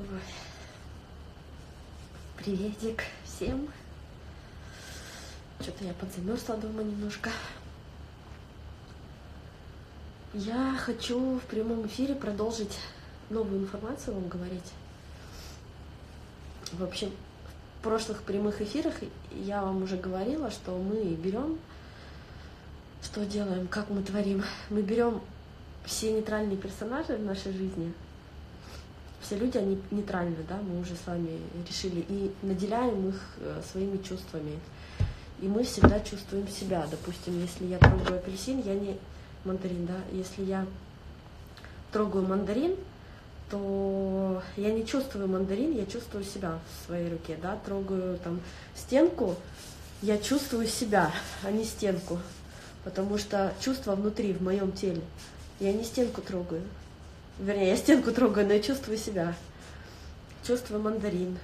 Ой. Приветик всем. Что-то я подзамерзла дома немножко. Я хочу в прямом эфире продолжить новую информацию вам говорить. В общем, в прошлых прямых эфирах я вам уже говорила, что мы берем, что делаем, как мы творим. Мы берем все нейтральные персонажи в нашей жизни. Все люди, они нейтральны, да, мы уже с вами решили, и наделяем их своими чувствами. И мы всегда чувствуем себя. Допустим, если я трогаю апельсин, я не мандарин, да, если я трогаю мандарин, то я не чувствую мандарин, я чувствую себя в своей руке, да, трогаю там стенку, я чувствую себя, а не стенку, потому что чувство внутри, в моем теле. Я не стенку трогаю. Вернее, я стенку трогаю, но я чувствую себя. Чувствую мандарин.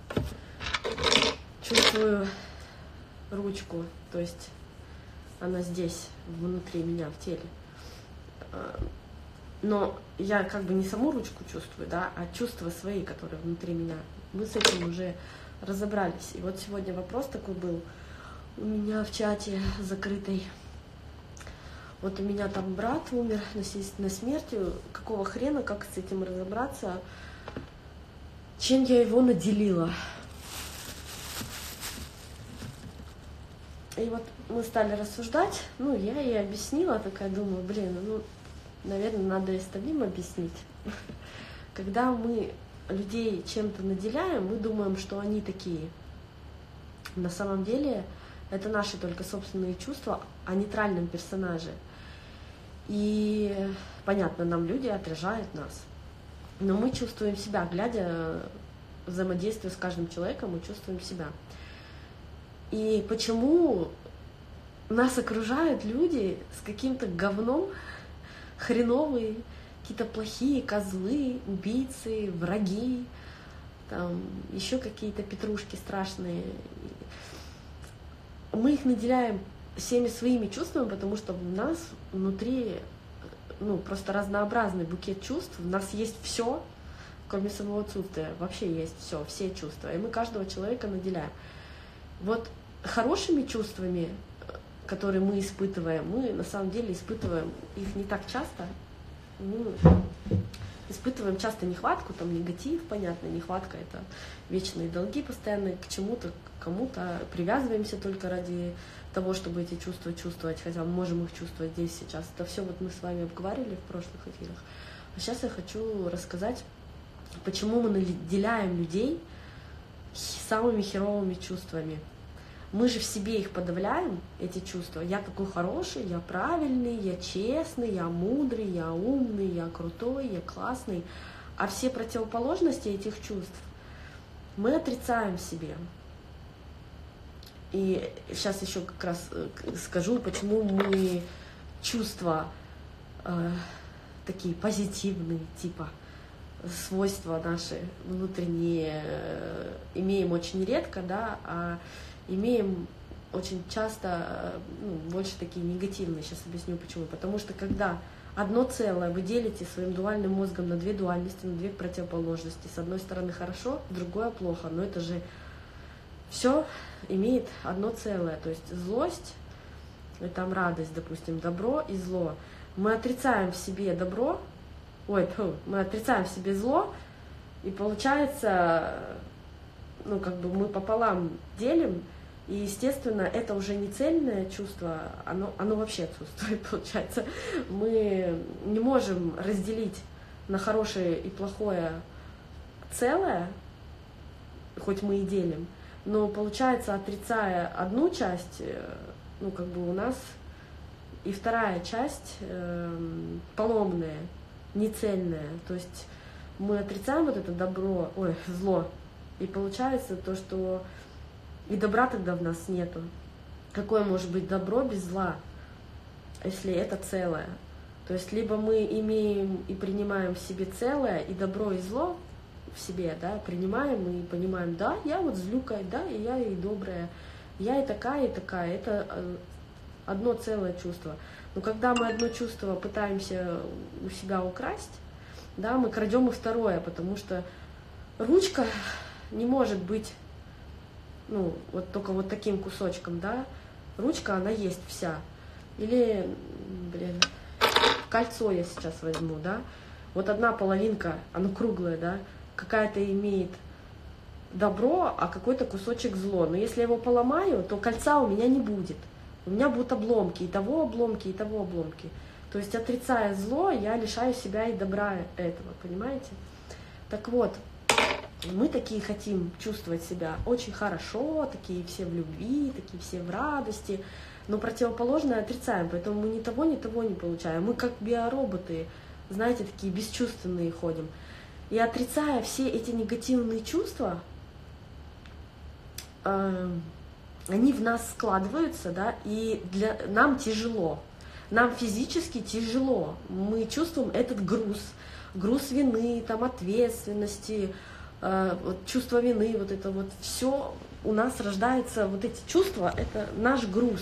Чувствую ручку, то есть она здесь, внутри меня, в теле. Но я как бы не саму ручку чувствую, да, а чувства свои, которые внутри меня. Мы с этим уже разобрались. И вот сегодня вопрос такой был у меня в чате закрытой. Вот у меня там брат умер насильственной смертью. Какого хрена, как с этим разобраться? Чем я его наделила? И вот мы стали рассуждать. Ну, я ей объяснила, такая думаю, блин, ну, наверное, надо и остальным объяснить. Когда мы людей чем-то наделяем, мы думаем, что они такие. На самом деле это наши только собственные чувства о нейтральном персонаже. И понятно, нам люди отражают нас. Но мы чувствуем себя, глядя взаимодействие с каждым человеком, мы чувствуем себя. И почему нас окружают люди с каким-то говном, хреновые, какие-то плохие козлы, убийцы, враги, там еще какие-то петрушки страшные. Мы их наделяем всеми своими чувствами, потому что у нас внутри, ну, просто разнообразный букет чувств. У нас есть все, кроме самого отсутствия. Вообще есть все чувства. И мы каждого человека наделяем. Вот хорошими чувствами, которые мы испытываем, мы на самом деле испытываем их не так часто. Мы испытываем часто нехватку, там негатив, понятно, нехватка — это вечные долги постоянные к чему-то, к кому-то, привязываемся только ради того, чтобы эти чувства чувствовать, хотя мы можем их чувствовать здесь, сейчас. Это все вот мы с вами обговаривали в прошлых эфирах. А сейчас я хочу рассказать, почему мы наделяем людей самыми херовыми чувствами. Мы же в себе их подавляем, эти чувства. Я такой хороший, я правильный, я честный, я мудрый, я умный, я крутой, я классный. А все противоположности этих чувств мы отрицаем в себе. И сейчас еще как раз скажу, почему мы чувства такие позитивные, типа свойства наши внутренние имеем очень редко, да, а имеем очень часто, ну, больше такие негативные. Сейчас объясню почему. Потому что когда одно целое вы делите своим дуальным мозгом на две дуальности, на две противоположности, с одной стороны хорошо, с другой плохо, но это же все имеет одно целое. То есть злость, и там радость, допустим, добро и зло. Мы отрицаем в себе добро, мы отрицаем в себе зло, и получается, ну, как бы мы пополам делим, и, естественно, это уже не цельное чувство, оно вообще отсутствует, получается. Мы не можем разделить на хорошее и плохое целое, хоть мы и делим, но, получается, отрицая одну часть, ну, как бы у нас и вторая часть поломная, нецельная. То есть мы отрицаем вот это зло, и получается то, что и добра тогда в нас нету. Какое может быть добро без зла, если это целое? То есть либо мы имеем и принимаем в себе целое, и добро, и зло в себе, да, принимаем и понимаем, да, я вот злюка, да, и я и добрая, я и такая, это одно целое чувство. Но когда мы одно чувство пытаемся у себя украсть, да, мы крадем и второе, потому что ручка не может быть, ну, вот только вот таким кусочком, да, ручка, она есть вся. Или, блин, кольцо я сейчас возьму, да, вот одна половинка, она круглая, да, какая-то имеет добро, а какой-то кусочек зло. Но если я его поломаю, то кольца у меня не будет. У меня будут обломки, и того обломки, и того обломки. То есть, отрицая зло, я лишаю себя и добра этого, понимаете? Так вот, мы такие хотим чувствовать себя очень хорошо, такие все в любви, такие все в радости, но противоположное отрицаем, поэтому мы ни того не получаем. Мы как биороботы, знаете, такие бесчувственные ходим. И отрицая все эти негативные чувства, они в нас складываются, да, и нам тяжело, нам физически тяжело, мы чувствуем этот груз вины, там, ответственности, вот, чувство вины, вот это вот все у нас рождается, вот эти чувства, это наш груз.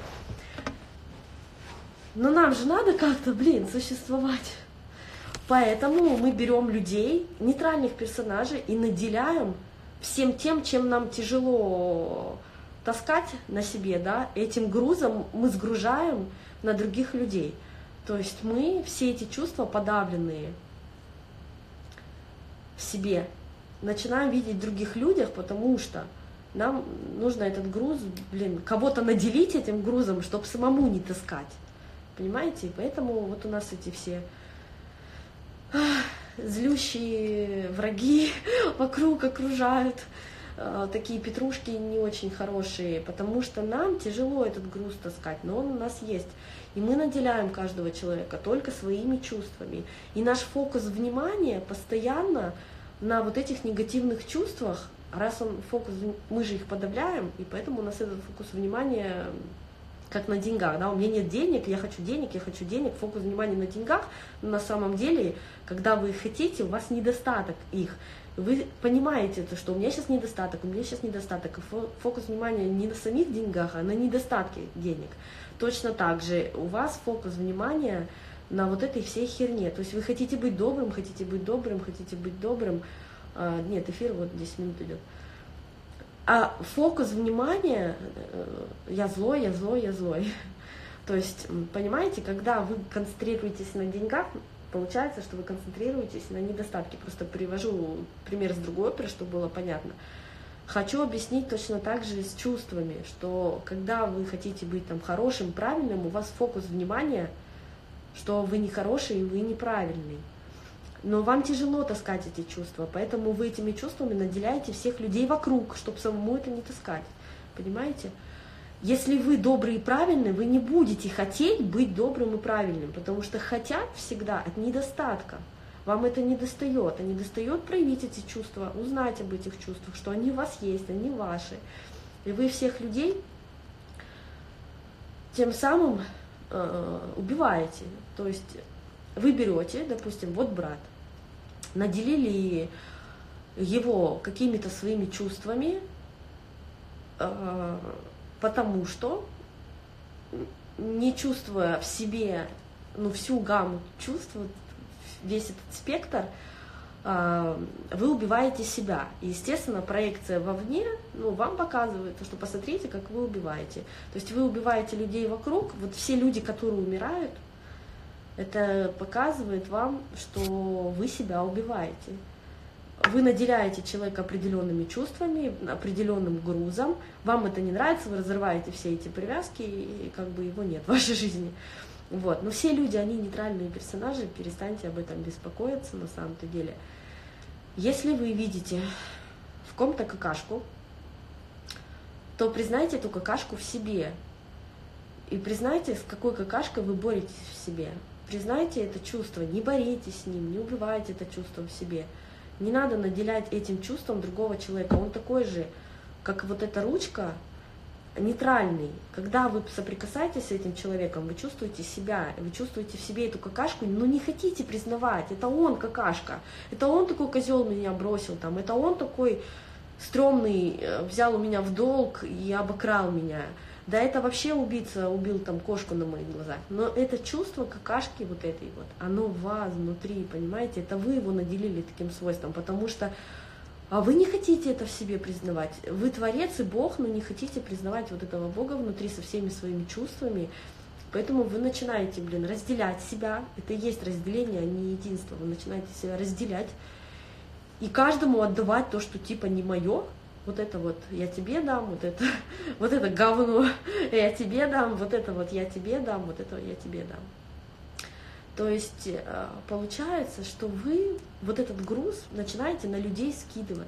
Но нам же надо как-то, существовать. Поэтому мы берем людей, нейтральных персонажей, и наделяем всем тем, чем нам тяжело таскать на себе, да, этим грузом мы сгружаем на других людей. То есть мы все эти чувства подавленные в себе начинаем видеть в других людях, потому что нам нужно этот груз, кого-то наделить этим грузом, чтобы самому не таскать. Понимаете? И поэтому вот у нас эти все злющие враги вокруг окружают, такие петрушки не очень хорошие, потому что нам тяжело этот груз таскать, но он у нас есть. И мы наделяем каждого человека только своими чувствами. И наш фокус внимания постоянно на вот этих негативных чувствах, раз он фокус, мы же их подавляем, и поэтому у нас этот фокус внимания как на деньгах, да, у меня нет денег, я хочу денег, фокус внимания на деньгах, но на самом деле, когда вы их хотите, у вас недостаток их, вы понимаете, что у меня сейчас недостаток, и фокус внимания не на самих деньгах, а на недостатке денег. Точно так же у вас фокус внимания на вот этой всей херне, то есть вы хотите быть добрым, нет, эфир вот 10 минут идет. А фокус внимания, я злой. То есть, понимаете, когда вы концентрируетесь на деньгах, получается, что вы концентрируетесь на недостатке. Просто привожу пример с другой оперы, чтобы было понятно. Хочу объяснить точно так же с чувствами, что когда вы хотите быть там хорошим, правильным, у вас фокус внимания, что вы не хороший и вы неправильный. Но вам тяжело таскать эти чувства, поэтому вы этими чувствами наделяете всех людей вокруг, чтобы самому это не таскать. Понимаете? Если вы добрый и правильный, вы не будете хотеть быть добрым и правильным, потому что хотят всегда от недостатка. Вам это не достает, а не достает проявить эти чувства, узнать об этих чувствах, что они у вас есть, они ваши. И вы всех людей тем самым убиваете. То есть вы берете, допустим, вот брат, наделили его какими-то своими чувствами, потому что, не чувствуя в себе всю гамму чувств, весь этот спектр, вы убиваете себя. И, естественно, проекция вовне вам показывает, что посмотрите, как вы убиваете. То есть вы убиваете людей вокруг, вот все люди, которые умирают, это показывает вам, что вы себя убиваете. Вы наделяете человека определенными чувствами, определенным грузом, вам это не нравится, вы разрываете все эти привязки, и как бы его нет в вашей жизни. Вот. Но все люди, они нейтральные персонажи, перестаньте об этом беспокоиться на самом-то деле. Если вы видите в ком-то какашку, то признайте эту какашку в себе. И признайте, с какой какашкой вы боретесь в себе. Признайте это чувство, не боритесь с ним, не убивайте это чувство в себе. Не надо наделять этим чувством другого человека. Он такой же, как вот эта ручка, нейтральный. Когда вы соприкасаетесь с этим человеком, вы чувствуете себя, вы чувствуете в себе эту какашку, но не хотите признавать, это он какашка, это он такой козел меня бросил, там, это он такой стрёмный, взял у меня в долг и обокрал меня. Да это вообще убийца убил там кошку на моих глазах. Но это чувство какашки вот этой вот, оно в вас внутри, понимаете? Это вы его наделили таким свойством, потому что А вы не хотите это в себе признавать. Вы творец и Бог, но не хотите признавать вот этого Бога внутри со всеми своими чувствами. Поэтому вы начинаете, разделять себя. Это и есть разделение, а не единство. Вы начинаете себя разделять. И каждому отдавать то, что типа не мое. Вот это вот я тебе дам, вот это говно я тебе дам, вот это вот я тебе дам, вот это я тебе дам. То есть получается, что вы вот этот груз начинаете на людей скидывать.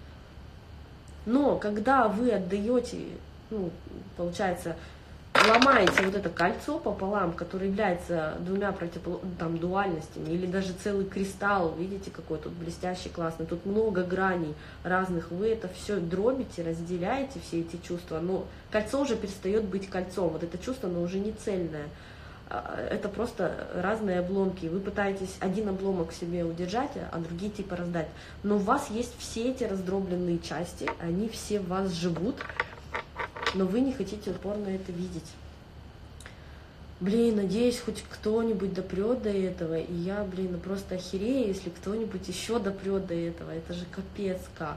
Но когда вы отдаете, получается, ломаете вот это кольцо пополам, которое является двумя дуальностями, или даже целый кристалл, видите, какой тут блестящий, классный, тут много граней разных, вы это все дробите, разделяете все эти чувства, но кольцо уже перестает быть кольцом, вот это чувство, оно уже не цельное. Это просто разные обломки. Вы пытаетесь один обломок себе удержать, а другие типа раздать. Но у вас есть все эти раздробленные части, они все в вас живут, но вы не хотите упорно это видеть. Надеюсь, хоть кто-нибудь допрет до этого, и я, просто охерею, если кто-нибудь еще допрет до этого. Это же капец как.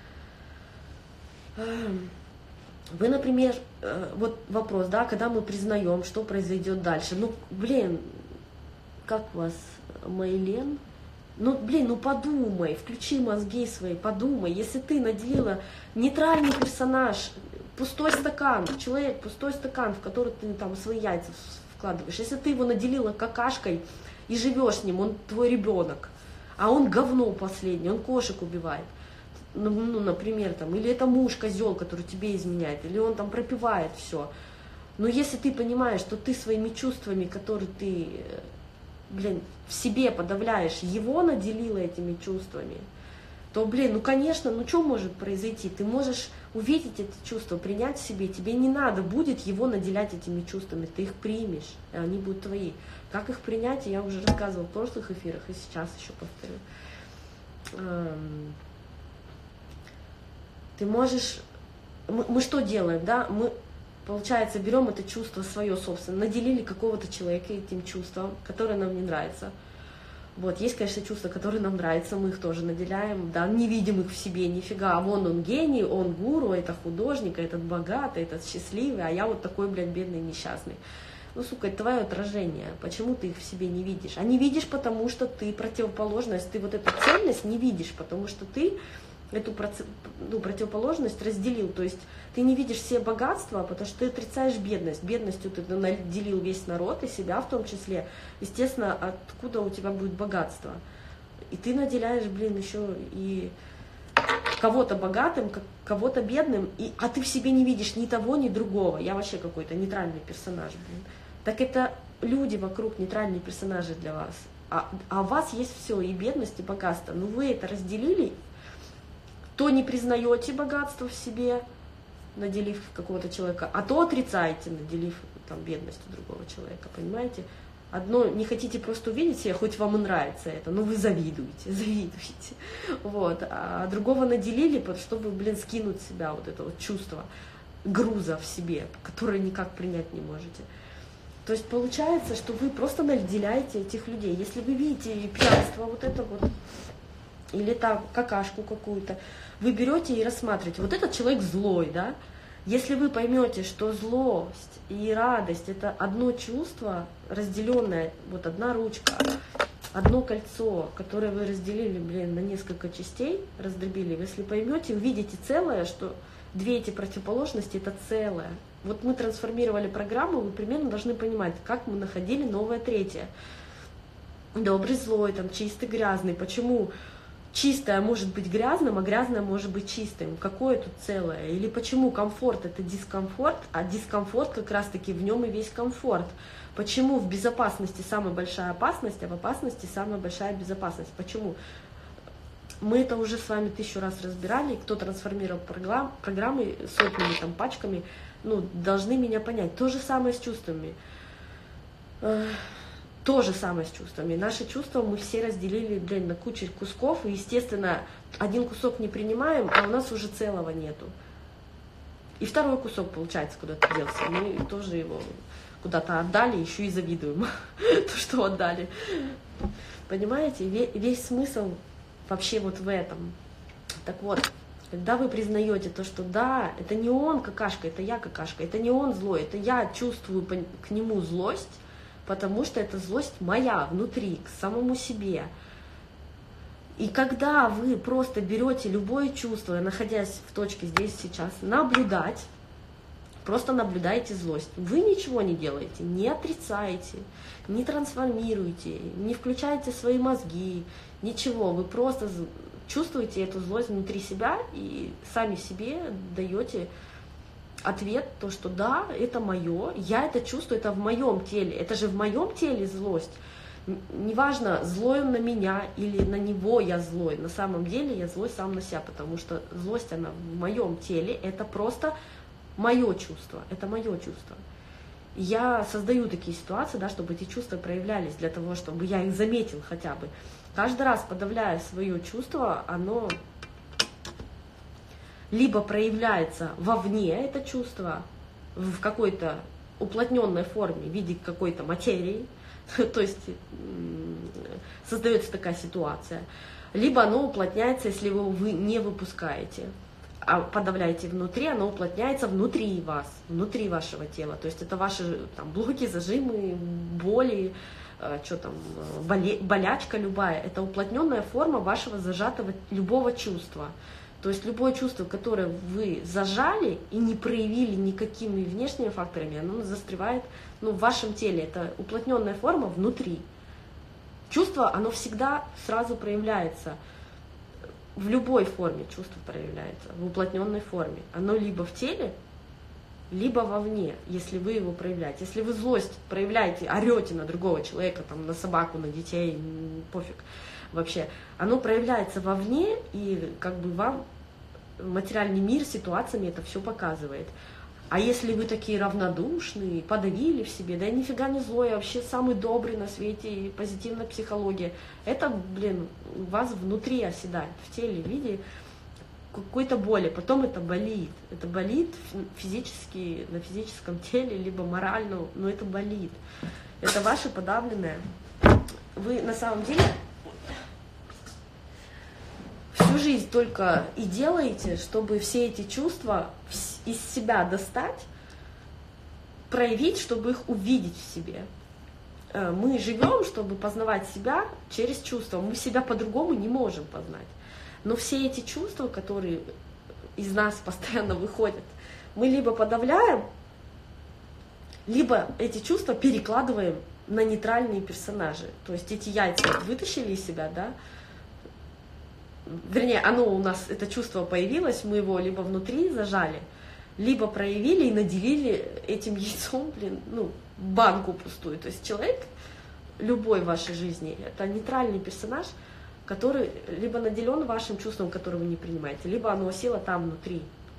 Вы, например, вот вопрос, да, когда мы признаем, что произойдет дальше. Как у вас, Мейлен? Подумай, включи мозги свои, подумай. Если ты наделила нейтральный персонаж, пустой стакан, человек, пустой стакан, в который ты там свои яйца вкладываешь, если ты его наделила какашкой и живешь с ним, он твой ребенок, а он говно последний, он кошек убивает. Например, или это муж козел, который тебе изменяет, или он там пропивает все. Но если ты понимаешь, что ты своими чувствами, которые ты, в себе подавляешь, его наделила этими чувствами, то, конечно, что может произойти? Ты можешь увидеть это чувство, принять в себе, тебе не надо будет его наделять этими чувствами, ты их примешь, и они будут твои. Как их принять, я уже рассказывала в прошлых эфирах, и сейчас еще повторю. Ты можешь, мы что делаем, да, мы, получается, берем это чувство свое собственное, наделили какого-то человека этим чувством, которое нам не нравится. Вот, есть, конечно, чувства, которые нам нравятся, мы их тоже наделяем, да, не видим их в себе нифига, а вон он гений, он гуру, это художник, этот богатый, этот счастливый, а я вот такой, бедный, несчастный. Сука, это твое отражение, почему ты их в себе не видишь? А не видишь, потому что ты противоположность, ты вот эту цельность не видишь, потому что ты эту противоположность разделил, то есть ты не видишь все богатства, потому что ты отрицаешь бедность. Бедностью ты наделил весь народ и себя в том числе. Естественно, откуда у тебя будет богатство? И ты наделяешь, еще и кого-то богатым, кого-то бедным, а ты в себе не видишь ни того, ни другого. Я вообще какой-то нейтральный персонаж, Так это люди вокруг нейтральные персонажи для вас. А у вас есть все, и бедность, и богатство. Но вы это разделили, то не признаете богатство в себе, наделив какого-то человека, а то отрицаете, наделив бедностью другого человека, понимаете? Одно, не хотите просто увидеть себя, хоть вам и нравится это, но вы завидуете. Вот. А другого наделили, чтобы, скинуть с себя вот это вот чувство груза в себе, которое никак принять не можете. То есть получается, что вы просто наделяете этих людей. Если вы видите пьянство, вот это вот, или там какашку какую-то, вы берете и рассматриваете, вот этот человек злой, да? Если вы поймете, что злость и радость — это одно чувство, разделенное, вот одна ручка, одно кольцо, которое вы разделили, на несколько частей, раздробили, если поймете, увидите целое, что две эти противоположности — это целое. Вот мы трансформировали программу, вы примерно должны понимать, как мы находили новое третье. Добрый, злой, чистый, грязный. Почему чистое может быть грязным, а грязное может быть чистым? Какое тут целое? Или почему комфорт — это дискомфорт, а дискомфорт как раз-таки в нем и весь комфорт? Почему в безопасности самая большая опасность, а в опасности самая большая безопасность? Почему? Мы это уже с вами 1000 раз разбирали, кто трансформировал программы сотнями, пачками, должны меня понять. То же самое с чувствами. То же самое с чувствами. Наши чувства мы все разделили, на кучу кусков, и, естественно, один кусок не принимаем, а у нас уже целого нету. И второй кусок, получается, куда-то делся. Мы тоже его куда-то отдали, еще и завидуем, то, что отдали. Понимаете, весь смысл вообще вот в этом. Так вот, когда вы признаете то, что да, это не он какашка, это я какашка, это не он злой, это я чувствую к нему злость, потому что это злость моя внутри, к самому себе. И когда вы просто берете любое чувство, находясь в точке здесь сейчас, наблюдать, просто наблюдаете злость. Вы ничего не делаете, не отрицаете, не трансформируете, не включаете свои мозги, ничего. Вы просто чувствуете эту злость внутри себя и сами себе даете ответ, то, что да, это мое, я это чувствую, это в моем теле, это же в моем теле злость. Неважно, злой он на меня или на него я злой, на самом деле я злой сам на себя, потому что злость, она в моем теле, это просто мое чувство, это мое чувство. Я создаю такие ситуации, да, чтобы эти чувства проявлялись, для того, чтобы я их заметил хотя бы. Каждый раз, подавляя свое чувство, оно либо проявляется вовне, это чувство, в какой-то уплотненной форме, в виде какой-то материи, то есть создается такая ситуация, либо оно уплотняется, если вы не выпускаете, а подавляете внутри, оно уплотняется внутри вас, внутри вашего тела, то есть это ваши там блоки, зажимы, боли, что там, болячка любая, это уплотненная форма вашего зажатого любого чувства. То есть любое чувство, которое вы зажали и не проявили никакими внешними факторами, оно застревает, ну, в вашем теле. Это уплотненная форма внутри. Чувство, оно всегда сразу проявляется. В любой форме чувство проявляется, в уплотненной форме. Оно либо в теле, либо вовне, если вы его проявляете. Если вы злость проявляете, орете на другого человека, там, на собаку, на детей, пофиг вообще, оно проявляется вовне, и как бы вам материальный мир ситуациями это все показывает. А если вы такие равнодушные, подавили в себе, да я нифига не злой, я вообще самый добрый на свете, и позитивная психология, это, блин, у вас внутри оседает, в теле, в виде какой-то боли, потом это болит физически, на физическом теле, либо морально, но это болит, это ваше подавленное. Вы на самом деле всю жизнь только и делаете, чтобы все эти чувства из себя достать, проявить, чтобы их увидеть в себе. Мы живем, чтобы познавать себя через чувства. Мы себя по-другому не можем познать. Но все эти чувства, которые из нас постоянно выходят, мы либо подавляем, либо эти чувства перекладываем на нейтральные персонажи. То есть эти яйца вытащили из себя, да, вернее, оно у нас, это чувство появилось, мы его либо внутри зажали, либо проявили и наделили этим яйцом, блин, ну, банку пустую. То есть человек, любой в вашей жизни, это нейтральный персонаж, который либо наделен вашим чувством, которое вы не принимаете, либо оно осело там внутри.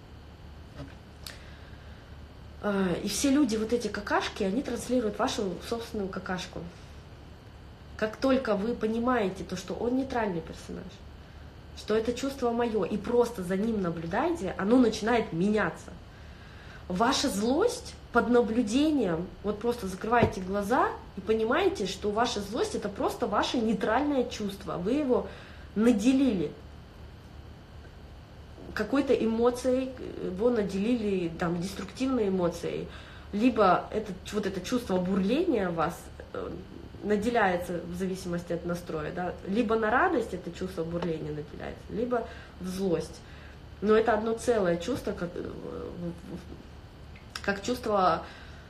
И все люди, вот эти какашки, они транслируют вашу собственную какашку. Как только вы понимаете то, что он нейтральный персонаж, что это чувство мое, и просто за ним наблюдаете, оно начинает меняться. Ваша злость под наблюдением, вот просто закрываете глаза и понимаете, что ваша злость это просто ваше нейтральное чувство. Вы его наделили какой-то эмоцией, его наделили там, деструктивной эмоцией, либо вот это чувство бурления вас наделяется в зависимости от настроя, да, либо на радость это чувство бурления наделяется, либо в злость. Но это одно целое чувство, как чувство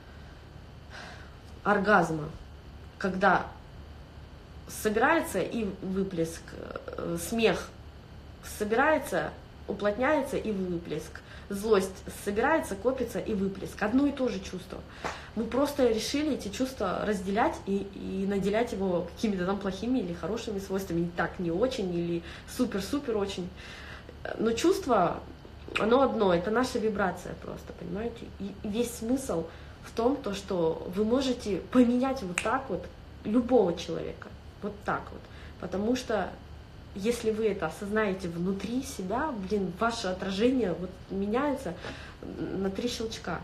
оргазма, когда собирается и выплеск, смех собирается, уплотняется и выплеск, злость собирается, копится и выплеск. Одно и то же чувство. Мы просто решили эти чувства разделять и наделять его какими-то там плохими или хорошими свойствами, не так, не очень, или супер-супер очень. Но чувство, оно одно, это наша вибрация просто, понимаете? И весь смысл в том, то, что вы можете поменять вот так вот любого человека, вот так вот, потому что если вы это осознаете внутри себя, блин, ваше отражение вот меняется на 3 щелчка.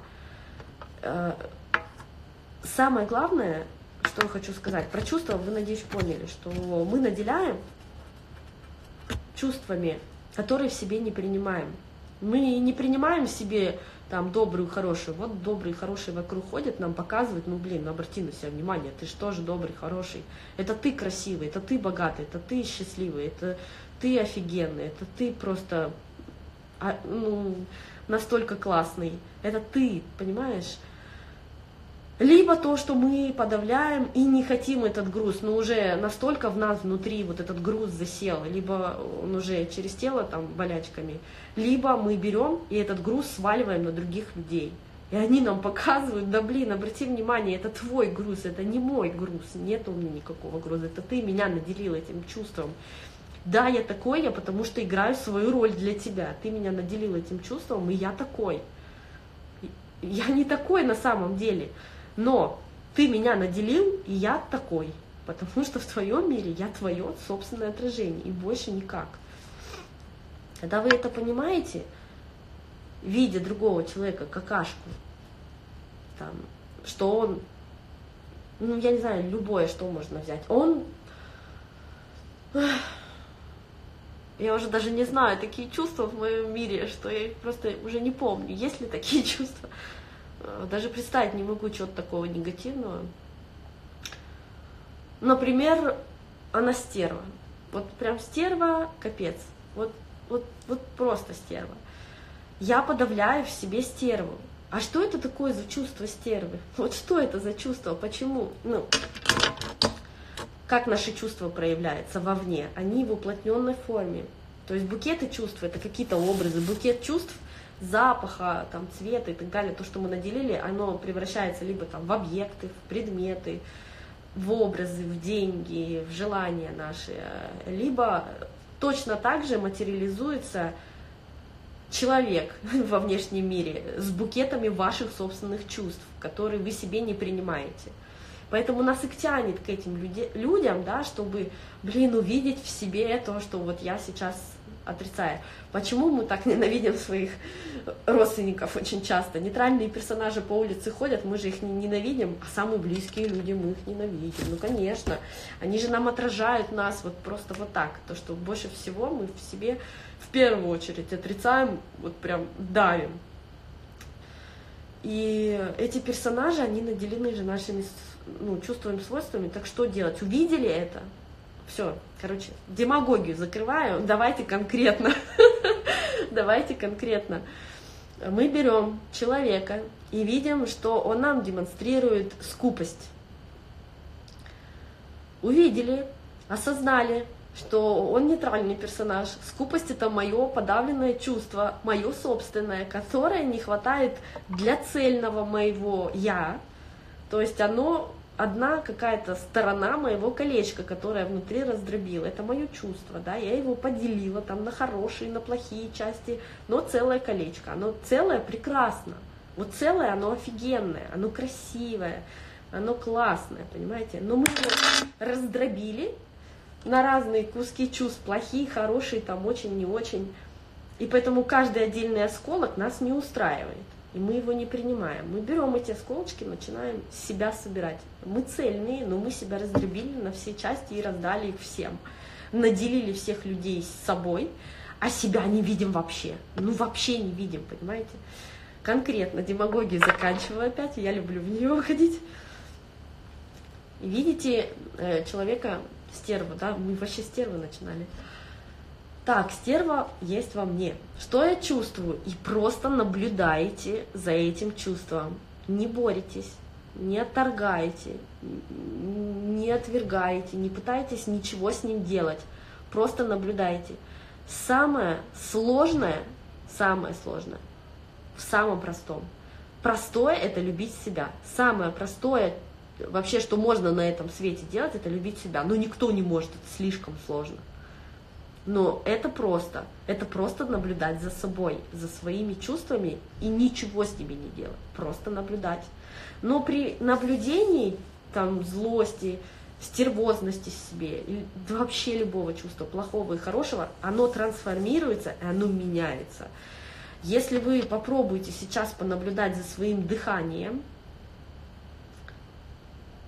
Самое главное, что я хочу сказать, про чувства вы, надеюсь, поняли, что мы наделяем чувствами которые в себе не принимаем. Мы не принимаем в себе там добрую, хорошую. Вот добрые, хорошие вокруг ходят, нам показывают, ну блин, обрати на себя внимание, ты же тоже добрый, хороший. Это ты красивый, это ты богатый, это ты счастливый, это ты офигенный, это ты просто настолько классный. Это ты, понимаешь? Либо то, что мы подавляем и не хотим этот груз, но уже настолько в нас внутри вот этот груз засел, либо он уже через тело там болячками, либо мы берем и этот груз сваливаем на других людей. И они нам показывают, да блин, обрати внимание, это твой груз, это не мой груз, нет у меня никакого груза, это ты меня наделил этим чувством. Да, я такой, я потому что играю свою роль для тебя, ты меня наделил этим чувством, и я такой. Я не такой на самом деле. Но ты меня наделил, и я такой, потому что в твоем мире я твое собственное отражение, и больше никак. Когда вы это понимаете, видя другого человека, какашку, там, что он, ну я не знаю, любое, что можно взять, он, я уже даже не знаю, такие чувства в моем мире, что я их просто уже не помню, есть ли такие чувства. Даже представить не могу чего-то такого негативного. Например, она стерва. Вот прям стерва, капец. Вот просто стерва. Я подавляю в себе стерву. А что это такое за чувство стервы? Вот что это за чувство? Почему? Ну, как наши чувства проявляются вовне? Они в уплотненной форме. То есть букеты чувств — это какие-то образы. Букет чувств, запаха, там, цвета и так далее, то, что мы наделили, оно превращается либо там в объекты, в предметы, в образы, в деньги, в желания наши, либо точно так же материализуется человек во внешнем мире с букетами ваших собственных чувств, которые вы себе не принимаете. Поэтому нас и тянет к этим людям, да, чтобы, блин, увидеть в себе то, что вот я сейчас отрицаю. Почему мы так ненавидим своих родственников очень часто? Нейтральные персонажи по улице ходят, мы же их не ненавидим, а самые близкие люди, мы их ненавидим. Ну, конечно, они же нам отражают нас вот просто вот так. То, что больше всего мы в себе в первую очередь отрицаем, вот прям давим. И эти персонажи, они наделены же нашими чувствами, свойствами. Так что делать? Увидели это? Все, короче, демагогию закрываю. Давайте конкретно. Давайте конкретно. Мы берем человека и видим, что он нам демонстрирует скупость. Увидели, осознали, что он нейтральный персонаж. Скупость — это мое подавленное чувство, мое собственное, которое не хватает для цельного моего «я». То есть оно одна какая-то сторона моего колечка, которая внутри раздробила. Это мое чувство, да, я его поделила там на хорошие, на плохие части, но целое колечко. Оно целое прекрасно. Вот целое оно офигенное, оно красивое, оно классное, понимаете? Но мы его раздробили на разные куски чувств, плохие, хорошие, там очень, не очень. И поэтому каждый отдельный осколок нас не устраивает. И мы его не принимаем. Мы берем эти осколочки, начинаем себя собирать. Мы цельные, но мы себя раздробили на все части и раздали их всем. Наделили всех людей с собой, а себя не видим вообще. Ну вообще не видим, понимаете? Конкретно демагогию заканчиваю опять, я люблю в нее уходить. И видите человека, стерву, да, мы вообще стервы начинали. Так, стерва есть во мне. Что я чувствую? И просто наблюдаете за этим чувством. Не боритесь, не отторгаете, не отвергаете, не пытаетесь ничего с ним делать. Просто наблюдайте. Самое сложное в самом простом. Простое — это любить себя. Самое простое вообще, что можно на этом свете делать, это любить себя. Но никто не может, это слишком сложно. Но это просто наблюдать за собой, за своими чувствами и ничего с ними не делать, просто наблюдать. Но при наблюдении там, злости, стервозности в себе, вообще любого чувства, плохого и хорошего, оно трансформируется и оно меняется. Если вы попробуете сейчас понаблюдать за своим дыханием,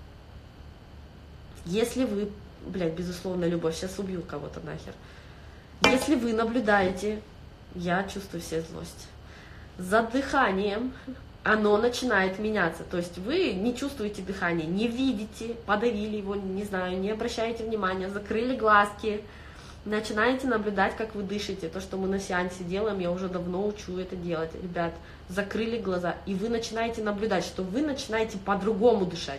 если вы, безусловно, любовь, сейчас убью кого-то нахер. Если вы наблюдаете, я чувствую все злость, за дыханием, оно начинает меняться. То есть вы не чувствуете дыхание, не видите, подавили его, не знаю, не обращаете внимания, закрыли глазки, начинаете наблюдать, как вы дышите. То, что мы на сеансе делаем, я уже давно учу это делать. Ребят, закрыли глаза, и вы начинаете наблюдать, что вы начинаете по-другому дышать.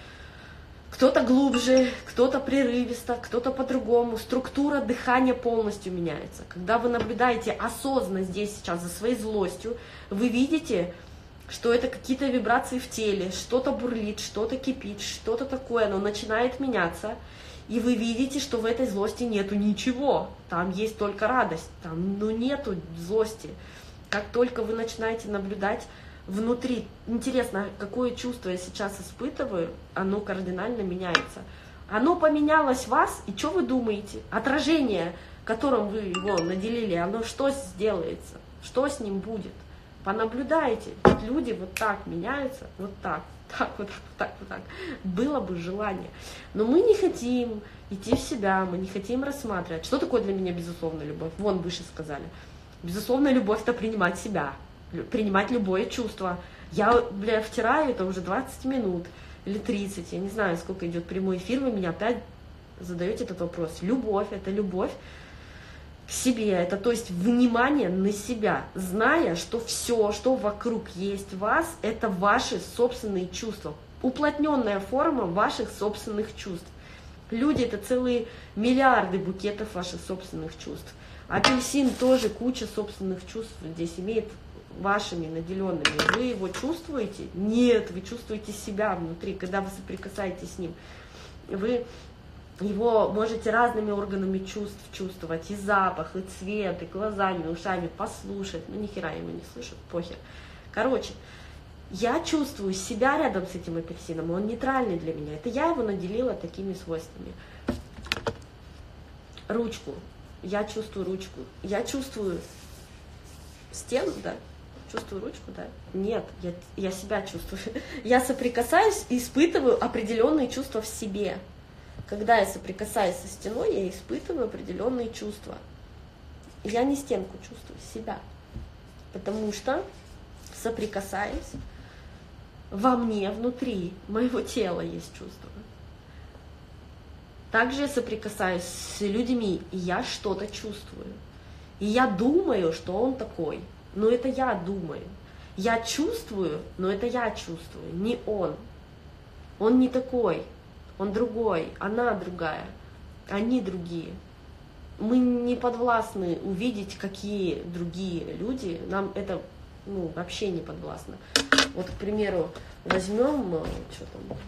Кто-то глубже, кто-то прерывисто, кто-то по-другому. Структура дыхания полностью меняется. Когда вы наблюдаете осознанно здесь сейчас за своей злостью, вы видите, что это какие-то вибрации в теле, что-то бурлит, что-то кипит, что-то такое, оно начинает меняться. И вы видите, что в этой злости нету ничего, там есть только радость, там нету злости. Как только вы начинаете наблюдать внутри, интересно, какое чувство я сейчас испытываю, оно кардинально меняется. Оно поменялось в вас, и что вы думаете? Отражение, которым вы его наделили, оно что сделается? Что с ним будет? Понаблюдайте, ведь люди вот так меняются, вот так. Так, вот так, вот так, вот так. Было бы желание. Но мы не хотим идти в себя, мы не хотим рассматривать. Что такое для меня безусловная любовь? Вон выше сказали. Безусловная любовь — это принимать себя, принимать любое чувство. Я, втираю это уже 20 минут или 30, я не знаю, сколько идет прямой эфир, вы меня опять задаете этот вопрос. Любовь — это любовь к себе, это то есть внимание на себя, зная, что все, что вокруг есть вас, это ваши собственные чувства, уплотненная форма ваших собственных чувств. Люди — это целые миллиарды букетов ваших собственных чувств. Апельсин тоже куча собственных чувств здесь имеет вашими наделенными. Вы его чувствуете? Нет, вы чувствуете себя внутри, когда вы соприкасаетесь с ним. Вы его можете разными органами чувств чувствовать, и запах, и цвет, и глазами, и ушами, послушать, ну ни хера его не слышат, похер. Короче, я чувствую себя рядом с этим апельсином, он нейтральный для меня, это я его наделила такими свойствами. Ручку, я чувствую ручку, я чувствую стену, да? Чувствую ручку, да? Нет, я себя чувствую. Я соприкасаюсь и испытываю определенные чувства в себе. Когда я соприкасаюсь со стеной, я испытываю определенные чувства. Я не стенку чувствую, себя. Потому что, соприкасаясь, во мне, внутри моего тела есть чувство. Также я соприкасаюсь с людьми, и я что-то чувствую. И я думаю, что он такой, но это я думаю. Я чувствую, но это я чувствую, не он. Он не такой. Он другой, она другая, они другие. Мы не подвластны увидеть, какие другие люди, нам это вообще не подвластно. Вот, к примеру, возьмем, что там,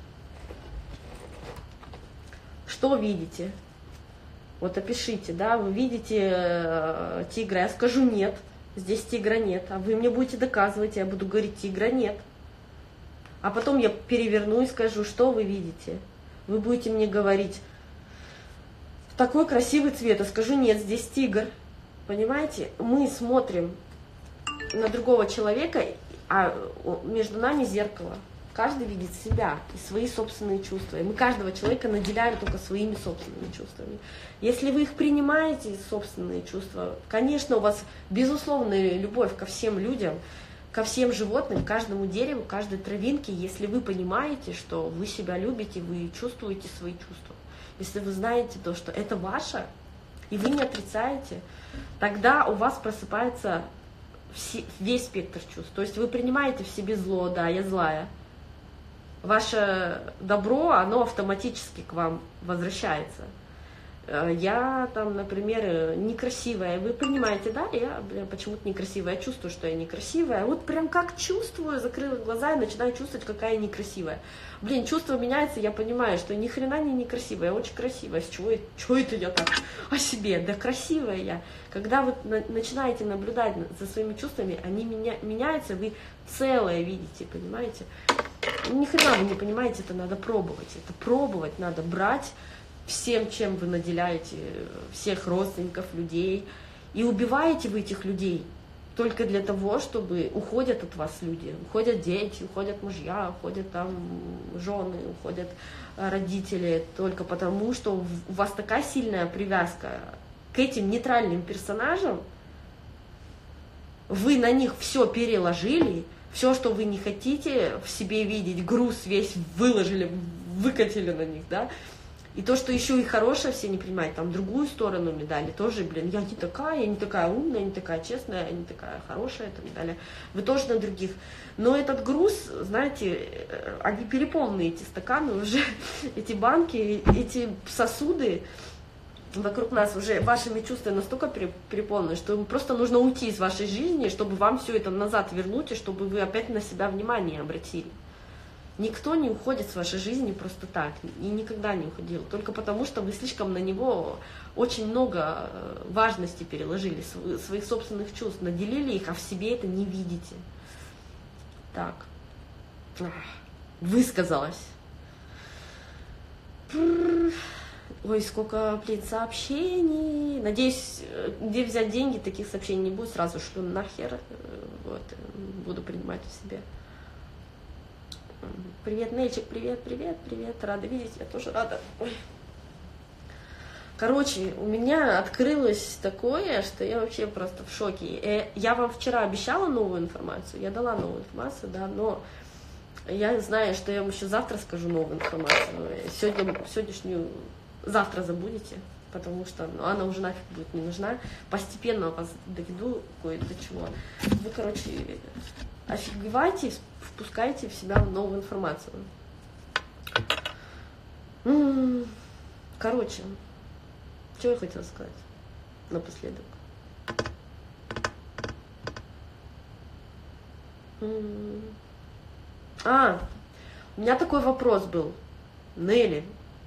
что видите? Вот опишите, да, вы видите тигра, я скажу нет, здесь тигра нет, а вы мне будете доказывать, я буду говорить тигра нет. А потом я переверну и скажу, что вы видите. Вы будете мне говорить, такой красивый цвет, а скажу, нет, здесь тигр. Понимаете? Мы смотрим на другого человека, а между нами зеркало. Каждый видит себя и свои собственные чувства. И мы каждого человека наделяем только своими собственными чувствами. Если вы их принимаете, собственные чувства, конечно, у вас безусловная любовь ко всем людям, ко всем животным, каждому дереву, каждой травинке, если вы понимаете, что вы себя любите, вы чувствуете свои чувства. Если вы знаете то, что это ваше, и вы не отрицаете, тогда у вас просыпается весь спектр чувств. То есть вы принимаете в себе зло, да, я злая. Ваше добро, оно автоматически к вам возвращается. Я там, например, некрасивая, вы понимаете, да, я почему-то некрасивая, я чувствую, что я некрасивая, вот прям как чувствую, закрыла глаза и начинаю чувствовать, какая я некрасивая. Чувство меняется, я понимаю, что ни хрена не некрасивая, я очень красивая, с чего это я так о себе, да красивая я. Когда вы начинаете наблюдать за своими чувствами, они меняются, вы целое видите, понимаете? Ни хрена вы не понимаете, это надо пробовать надо брать, всем, чем вы наделяете всех родственников, людей, и убиваете вы этих людей только для того, чтобы уходят от вас люди, уходят дети, уходят мужья, уходят там жены, уходят родители, только потому, что у вас такая сильная привязка к этим нейтральным персонажам, вы на них все переложили, все, что вы не хотите в себе видеть, груз весь выложили, выкатили на них, да, и то, что еще и хорошее все не принимают, там другую сторону медали, тоже, блин, я не такая умная, не такая честная, не такая хорошая, и так далее, вы тоже на других. Но этот груз, знаете, они переполнены, эти стаканы уже, эти банки, эти сосуды вокруг нас уже вашими чувствами настолько переполнены, что просто нужно уйти из вашей жизни, чтобы вам все это назад вернуть, и чтобы вы опять на себя внимание обратили. Никто не уходит с вашей жизни просто так, и никогда не уходил, только потому что вы слишком на него очень много важности переложили, своих собственных чувств, наделили их, а в себе это не видите. Так, высказалась. Ой, сколько, блин, сообщений. Надеюсь, где взять деньги, таких сообщений не будет, сразу шлю нахер, вот, буду принимать в себе. Привет, Нельчик, привет, рада видеть, я тоже рада. Ой. Короче, у меня открылось такое, что я вообще просто в шоке. Я вам вчера обещала новую информацию, я дала новую информацию, да, но я знаю, что я вам еще завтра скажу новую информацию. Сегодняшнюю завтра забудете, потому что она уже нафиг будет не нужна. Постепенно вас доведу кое-до чего. Вы, короче, офигевайте, впускайте в себя новую информацию. Короче, что я хотела сказать напоследок? У меня такой вопрос был. Нелли,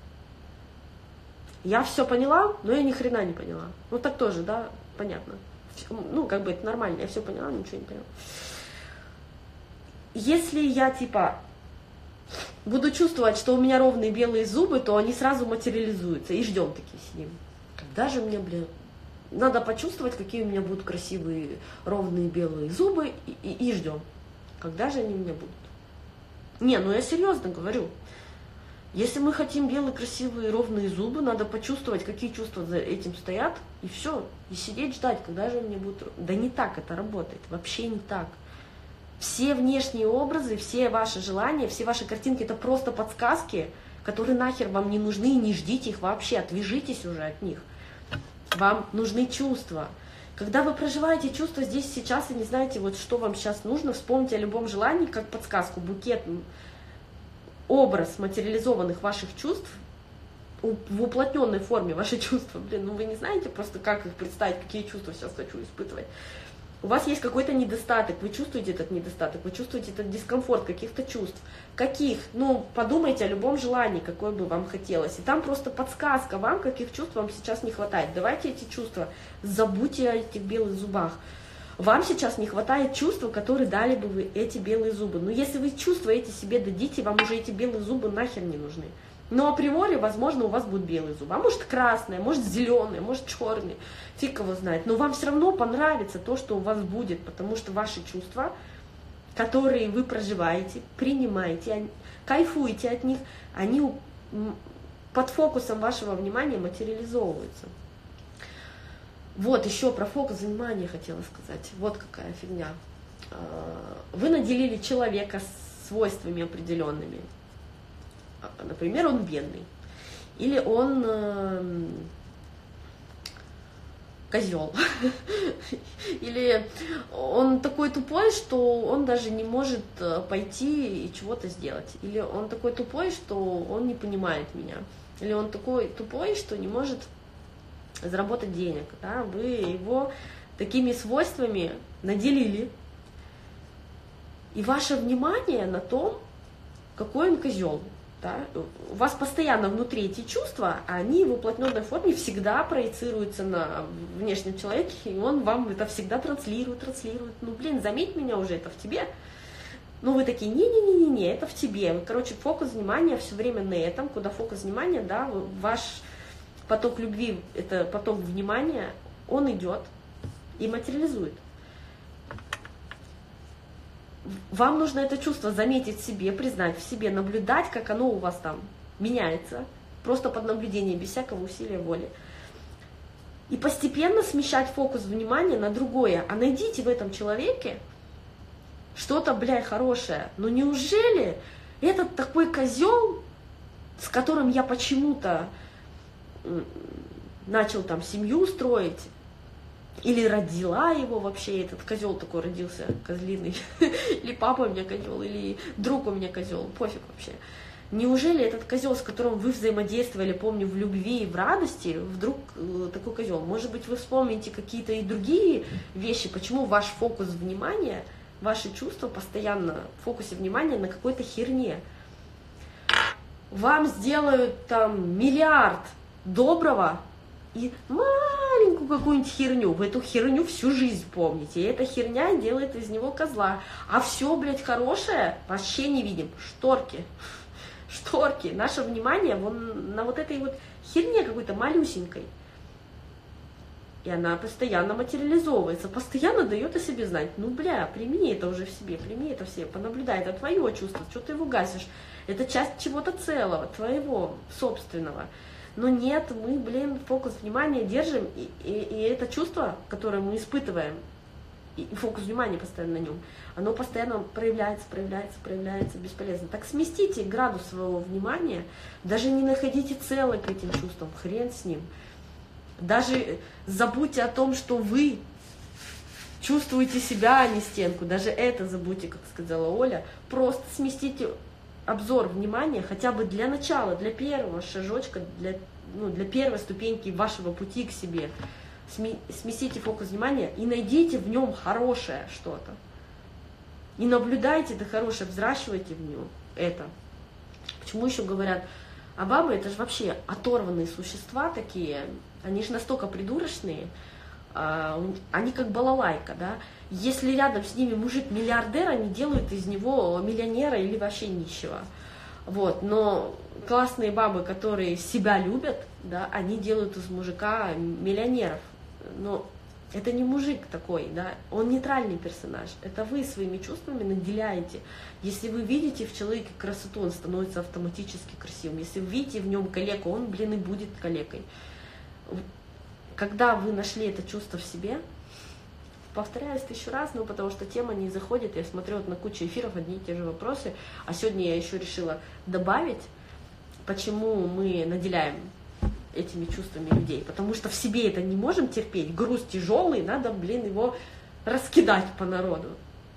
я все поняла, но я ни хрена не поняла. Ну так тоже, да, понятно. Ну, как бы это нормально, я все поняла, ничего не поняла. Если я, типа, буду чувствовать, что у меня ровные белые зубы, то они сразу материализуются, и ждем такие сидим. Когда же мне, блин, надо почувствовать, какие у меня будут красивые ровные белые зубы, и ждем. Когда же они у меня будут? Не, ну я серьезно говорю. Если мы хотим белые, красивые, ровные зубы, надо почувствовать, какие чувства за этим стоят, и все. И сидеть, ждать, когда же они будут... Да не так это работает, вообще не так. Все внешние образы, все ваши желания, все ваши картинки — это просто подсказки, которые нахер вам не нужны, и не ждите их вообще, отвяжитесь уже от них. Вам нужны чувства. Когда вы проживаете чувства здесь, сейчас, и не знаете, вот что вам сейчас нужно, вспомните о любом желании, как подсказку, букет, образ материализованных ваших чувств, в уплотненной форме ваши чувства. Блин, ну вы не знаете просто, как их представить, какие чувства сейчас хочу испытывать. У вас есть какой-то недостаток, вы чувствуете этот недостаток, вы чувствуете этот дискомфорт каких-то чувств. Каких? Ну, подумайте о любом желании, какое бы вам хотелось. И там просто подсказка вам, каких чувств вам сейчас не хватает. Давайте эти чувства, забудьте о этих белых зубах. Вам сейчас не хватает чувства, которые дали бы вы эти белые зубы. Но если вы чувства эти себе дадите, вам уже эти белые зубы нахер не нужны. Но априори, возможно, у вас будут белые зубы. А может красные, может зеленые, может черные. Фиг его знает. Но вам все равно понравится то, что у вас будет. Потому что ваши чувства, которые вы проживаете, принимаете, кайфуете от них, они под фокусом вашего внимания материализовываются. Вот еще про фокус внимания хотела сказать. Вот какая фигня. Вы наделили человека свойствами определенными. Например, он бедный, или он козел, или он такой тупой, что он даже не может пойти и чего-то сделать, или он такой тупой, что он не понимает меня, или он такой тупой, что не может заработать денег. Да? Вы его такими свойствами наделили, и ваше внимание на том, какой он козел. Да? У вас постоянно внутри эти чувства, а они в уплотненной форме всегда проецируются на внешнем человеке, и он вам это всегда транслирует. Ну, блин, заметь меня уже, это в тебе. Ну, вы такие, не, это в тебе. Короче, фокус внимания все время на этом, куда фокус внимания, да, ваш поток любви, это поток внимания, он идет и материализует. Вам нужно это чувство заметить в себе, признать в себе, наблюдать, как оно у вас там меняется, просто под наблюдением, без всякого усилия воли. И постепенно смещать фокус внимания на другое. А найдите в этом человеке что-то, блядь, хорошее. Но неужели этот такой козел, с которым я почему-то начал там семью строить, или родила его вообще, этот козел такой родился, козлиный, или папа у меня козел, или друг у меня козел, пофиг вообще. Неужели этот козел, с которым вы взаимодействовали, помню, в любви и в радости, вдруг такой козел? Может быть, вы вспомните какие-то и другие вещи, почему ваш фокус внимания, ваши чувства постоянно в фокусе внимания на какой-то херне. Вам сделают там миллиард доброго и маленькую какую-нибудь херню. Вы эту херню всю жизнь помните. И эта херня делает из него козла. А все, блядь, хорошее вообще не видим. Шторки. Шторки. Наше внимание вон на вот этой вот херне какой-то малюсенькой. И она постоянно материализовывается, постоянно дает о себе знать. Ну, бля, прими это уже в себе, прими это в себе, понаблюдай, это твое чувство, что ты его гасишь. Это часть чего-то целого, твоего, собственного. Но нет, мы, блин, фокус внимания держим, и это чувство, которое мы испытываем, и фокус внимания постоянно на нем, оно постоянно проявляется, бесполезно. Так сместите градус своего внимания, даже не находите целый к этим чувствам, хрен с ним. Даже забудьте о том, что вы чувствуете себя, а не стенку, даже это забудьте, как сказала Оля, просто сместите обзор внимания хотя бы для начала, для первого шажочка, для первой ступеньки вашего пути к себе. Сместите фокус внимания и найдите в нем хорошее что-то. И наблюдайте это хорошее, взращивайте в нем это. Почему еще говорят, а бабы это же вообще оторванные существа такие, они же настолько придурочные, они как балалайка, да. Если рядом с ними мужик-миллиардер, они делают из него миллионера или вообще нищего. Вот. Но классные бабы, которые себя любят, да, они делают из мужика миллионеров. Но это не мужик такой, да, он нейтральный персонаж. Это вы своими чувствами наделяете. Если вы видите в человеке красоту, он становится автоматически красивым. Если вы видите в нем калеку, он, блин, и будет калекой. Когда вы нашли это чувство в себе, повторяюсь 1000 раз, но потому что тема не заходит, я смотрю вот на кучу эфиров, одни и те же вопросы, а сегодня я еще решила добавить, почему мы наделяем этими чувствами людей, потому что в себе это не можем терпеть, груз тяжелый, надо, блин, его раскидать по народу.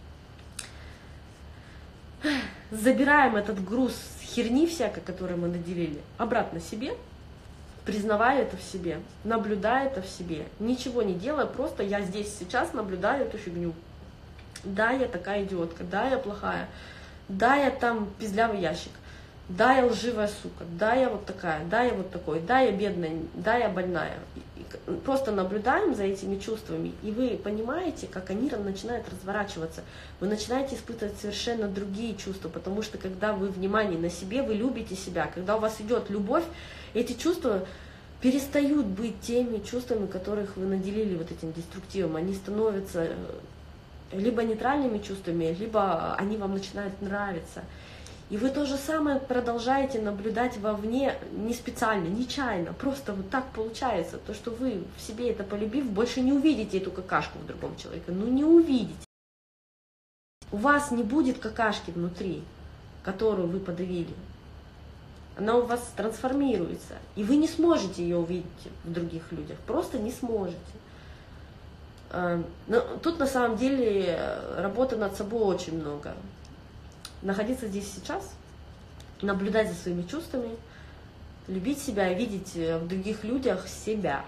Забираем этот груз херни всякой, которую мы наделили, обратно себе, признавая это в себе, наблюдая это в себе, ничего не делая, просто я здесь сейчас наблюдаю эту фигню. Да, я такая идиотка, да, я плохая, да, я там пиздлявый ящик, да, я лживая сука, да, я вот такая, да, я вот такой, да, я бедная, да, я больная. И просто наблюдаем за этими чувствами, и вы понимаете, как они начинают разворачиваться. Вы начинаете испытывать совершенно другие чувства, потому что когда вы внимание на себе, вы любите себя. Когда у вас идет любовь, эти чувства перестают быть теми чувствами, которых вы наделили вот этим деструктивом. Они становятся либо нейтральными чувствами, либо они вам начинают нравиться. И вы то же самое продолжаете наблюдать вовне не специально, нечаянно, просто вот так получается, то, что вы в себе это полюбив, больше не увидите эту какашку в другом человеке, ну не увидите. У вас не будет какашки внутри, которую вы подавили. Она у вас трансформируется, и вы не сможете ее увидеть в других людях, просто не сможете. Но тут на самом деле работы над собой очень много. Находиться здесь сейчас, наблюдать за своими чувствами, любить себя и видеть в других людях себя.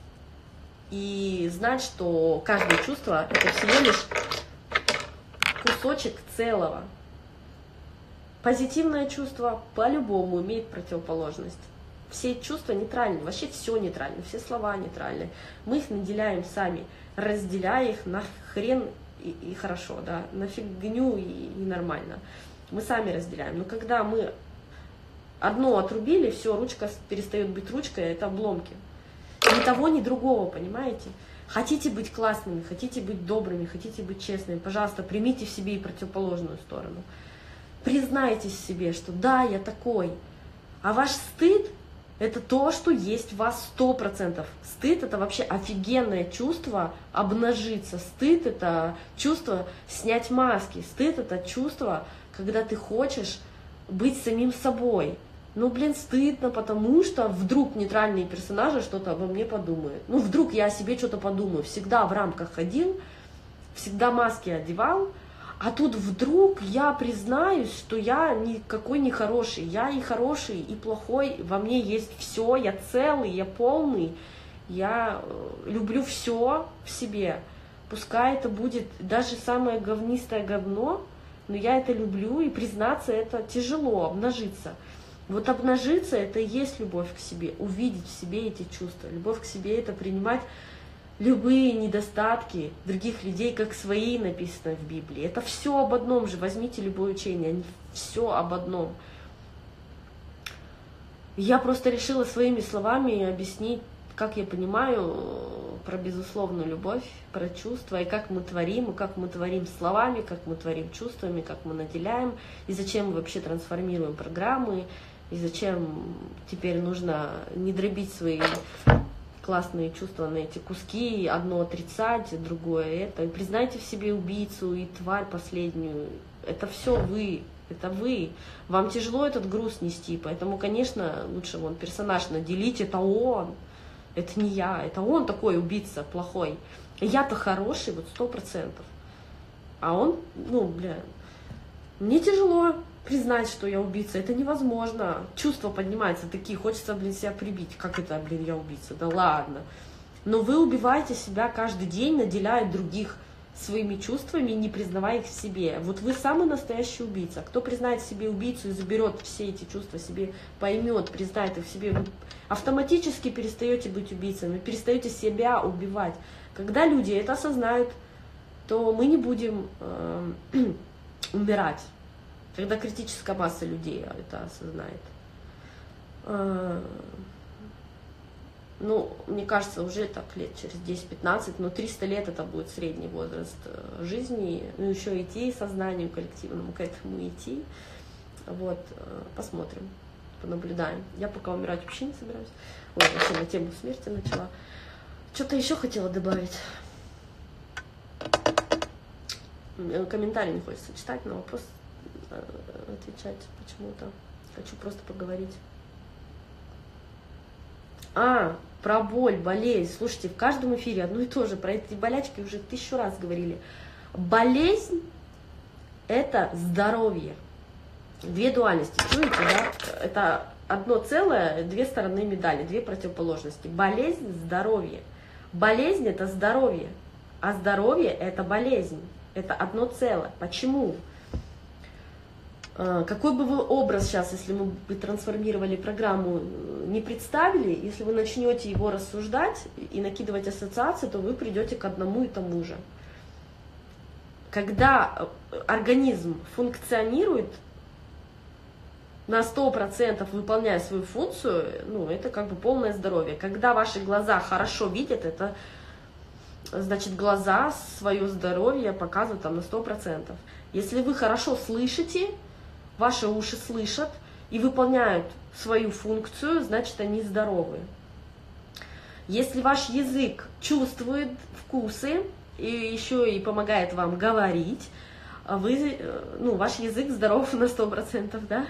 И знать, что каждое чувство — это всего лишь кусочек целого. Позитивное чувство по-любому имеет противоположность. Все чувства нейтральны, вообще все нейтрально, все слова нейтральны. Мы их наделяем сами, разделяя их на хрен и хорошо, да, на фигню и нормально. Мы сами разделяем. Но когда мы одно отрубили, все, ручка перестает быть ручкой, это обломки. Ни того, ни другого, понимаете? Хотите быть классными, хотите быть добрыми, хотите быть честными, пожалуйста, примите в себе и противоположную сторону. Признайтесь себе, что да, я такой. А ваш стыд Это то, что есть в вас 100%. Стыд — это вообще офигенное чувство обнажиться. Стыд — это чувство снять маски. Стыд — это чувство, когда ты хочешь быть самим собой. Ну, блин, стыдно, потому что вдруг нейтральные персонажи что-то обо мне подумают. Ну, вдруг я о себе что-то подумаю. Всегда в рамках ходил, всегда маски одевал, а тут вдруг я признаюсь, что я никакой не хороший. Я и хороший, и плохой, во мне есть все, я целый, я полный, я люблю все в себе. Пускай это будет даже самое говнистое говно, но я это люблю, и признаться это тяжело, обнажиться. Вот обнажиться — это и есть любовь к себе, увидеть в себе эти чувства. Любовь к себе — это принимать любые недостатки других людей как свои, написано в Библии. Это все об одном же. Возьмите любое учение, они все об одном. Я просто решила своими словами объяснить, как я понимаю про безусловную любовь, про чувства, и как мы творим словами, как мы творим чувствами, как мы наделяем, и зачем мы вообще трансформируем программы, и зачем теперь нужно не дробить свои классные чувства на эти куски, одно отрицать, другое это. И признайте в себе убийцу и тварь последнюю. Это все вы, это вы. Вам тяжело этот груз нести, поэтому, конечно, лучше вон персонаж наделить, это он. Это не я, это он такой убийца плохой. Я-то хороший, вот 100%. А он, ну, бля, мне тяжело признать, что я убийца, это невозможно. Чувства поднимаются такие, хочется, блин, себя прибить. Как это, блин, я убийца? Да ладно. Но вы убиваете себя каждый день, наделяя других своими чувствами, не признавая их в себе. Вот вы самый настоящий убийца. Кто признает в себе убийцу и заберет все эти чувства себе, поймет, признает их в себе, вы автоматически перестаете быть убийцами, перестаете себя убивать. Когда люди это осознают, то мы не будем умирать. Когда критическая масса людей это осознает. Ну, мне кажется, уже так лет через 10-15, но 300 лет это будет средний возраст жизни. Ну, еще идти сознанию коллективному к этому идти. Вот, посмотрим, понаблюдаем. Я пока умирать вообще не собираюсь. Ой, вообще на тему смерти начала. Что-то еще хотела добавить. Комментарий не хочется читать, на вопрос отвечать почему-то. Хочу просто поговорить. Про боль, болезнь. Слушайте, в каждом эфире одно и то же. Про эти болячки уже 1000 раз говорили. Болезнь — это здоровье. Две дуальности. Чуете, да? Это одно целое, две стороны медали, две противоположности. Болезнь — здоровье. Болезнь — это здоровье, а здоровье — это болезнь. Это одно целое. Почему? Какой бы вы образ сейчас, если мы бы трансформировали программу, не представили, если вы начнете его рассуждать и накидывать ассоциации, то вы придете к одному и тому же. Когда организм функционирует на 100%, выполняя свою функцию, ну, это как бы полное здоровье. Когда ваши глаза хорошо видят, это значит, глаза свое здоровье показывают там на 100%. Если вы хорошо слышите, ваши уши слышат и выполняют свою функцию, значит, они здоровы. Если ваш язык чувствует вкусы и еще и помогает вам говорить, вы, ну, ваш язык здоров на 100%, да?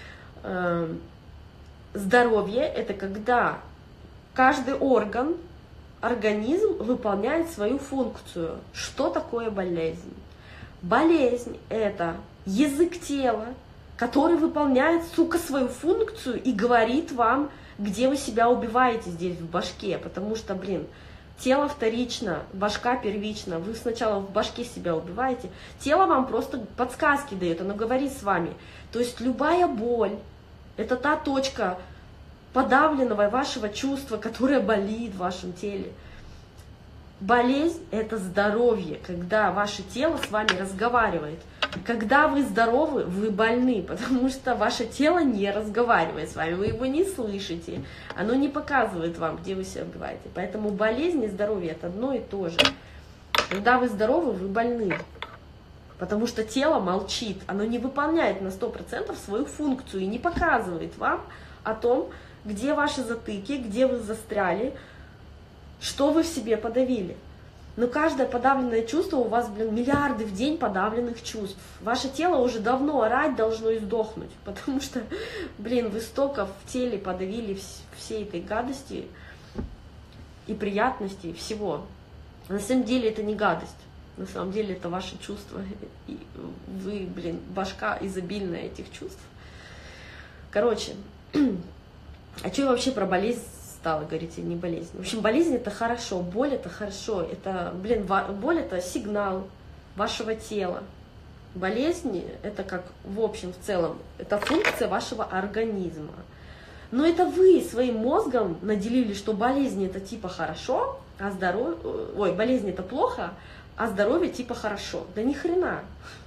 Здоровье — это когда каждый орган, организм выполняет свою функцию. Что такое болезнь? Болезнь — это язык тела, который выполняет, сука, свою функцию и говорит вам, где вы себя убиваете здесь, в башке. Потому что, блин, тело вторично, башка первична. Вы сначала в башке себя убиваете. Тело вам просто подсказки дает, оно говорит с вами. То есть любая боль — это та точка подавленного вашего чувства, которое болит в вашем теле. Болезнь — это здоровье, когда ваше тело с вами разговаривает. Когда вы здоровы, вы больны, потому что ваше тело не разговаривает с вами, вы его не слышите, оно не показывает вам, где вы себя убиваете. Поэтому болезнь и здоровье — это одно и то же. Когда вы здоровы, вы больны, потому что тело молчит, оно не выполняет на 100% свою функцию и не показывает вам о том, где ваши затыки, где вы застряли, что вы в себе подавили. Но каждое подавленное чувство, у вас, блин, миллиарды в день подавленных чувств. Ваше тело уже давно орать должно и сдохнуть, потому что, блин, вы столько в теле подавили всей этой гадости и приятности, и всего. На самом деле это не гадость, на самом деле это ваши чувства. И вы, блин, башка изобильная этих чувств. Короче, а что я вообще про болезнь стала говорить, не болезнь? В общем, болезнь это хорошо, боль это хорошо, это, блин, боль это сигнал вашего тела. Болезнь это как в общем, в целом, это функция вашего организма. Но это вы своим мозгом наделили, что болезнь это типа хорошо, а здоровье, ой, болезнь это плохо, а здоровье типа хорошо. Да ни хрена.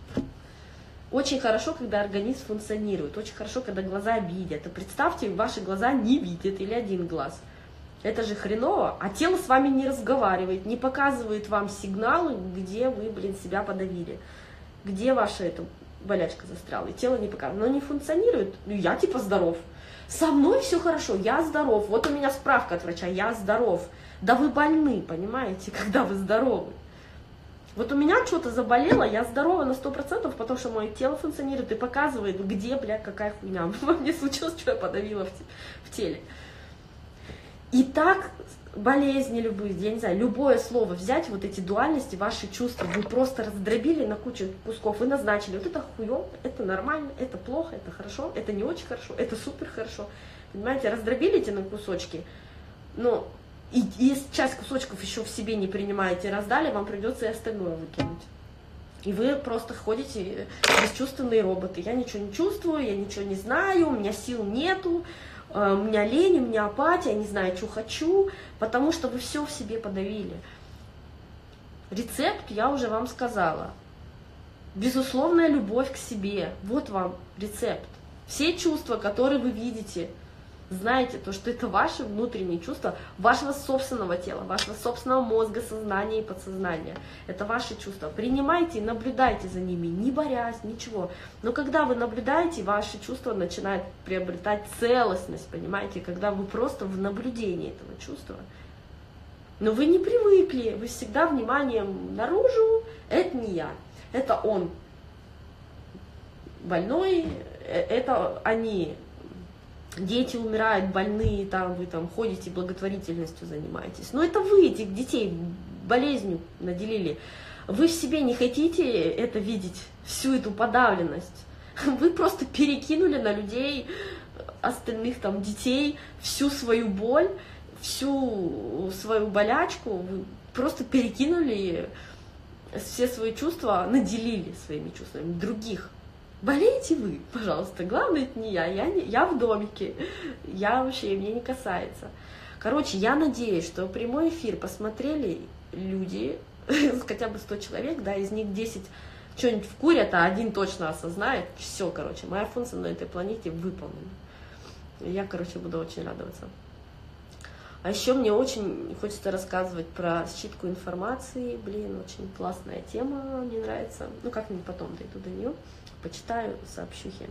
Очень хорошо, когда организм функционирует, очень хорошо, когда глаза видят. И представьте, ваши глаза не видят или один глаз. Это же хреново, а тело с вами не разговаривает, не показывает вам сигналы, где вы, блин, себя подавили, где ваша эта болячка застряла, и тело не показывает. Оно не функционирует, ну я типа здоров. Со мной все хорошо, я здоров, вот у меня справка от врача, я здоров. Да вы больны, понимаете, когда вы здоровы. Вот у меня что-то заболело, я здорова на 100%, потому что мое тело функционирует и показывает, где, бля, какая хуйня. Во мне случилось, что я подавила в теле. И так болезни любые, я не знаю, любое слово взять, вот эти дуальности, ваши чувства, вы просто раздробили на кучу кусков и назначили. Вот это хуёво, это нормально, это плохо, это хорошо, это не очень хорошо, это супер хорошо. Понимаете, раздробили эти на кусочки, но и если часть кусочков еще в себе не принимаете, раздали, вам придется и остальное выкинуть. И вы просто ходите бесчувственные роботы. Я ничего не чувствую, я ничего не знаю, у меня сил нету, у меня лень, у меня апатия, я не знаю, что хочу, потому что вы все в себе подавили. Рецепт я уже вам сказала. Безусловная любовь к себе. Вот вам рецепт. Все чувства, которые вы видите, знаете, то, что это ваши внутренние чувства, вашего собственного тела, вашего собственного мозга, сознания и подсознания. Это ваши чувства. Принимайте и наблюдайте за ними, не борясь, ничего. Но когда вы наблюдаете, ваши чувства начинают приобретать целостность, понимаете, когда вы просто в наблюдении этого чувства. Но вы не привыкли, вы всегда вниманием наружу, это не я, это он больной, это они. Дети умирают, больные, там вы там ходите, благотворительностью занимаетесь. Но это вы этих детей болезнью наделили. Вы в себе не хотите это видеть, всю эту подавленность. Вы просто перекинули на людей, остальных там детей, всю свою боль, всю свою болячку. Вы просто перекинули все свои чувства, наделили своими чувствами других. Болеете вы, пожалуйста, главное это не я в домике, я вообще, мне не касается. Короче, я надеюсь, что прямой эфир посмотрели люди, хотя бы 100 человек, да, из них 10 что-нибудь вкурят, а один точно осознает, все, короче, моя функция на этой планете выполнена. Я, короче, буду очень радоваться. А еще мне очень хочется рассказывать про считку информации, блин, очень классная тема, мне нравится, ну как-нибудь потом дойду до нее. Почитаю сообщухи.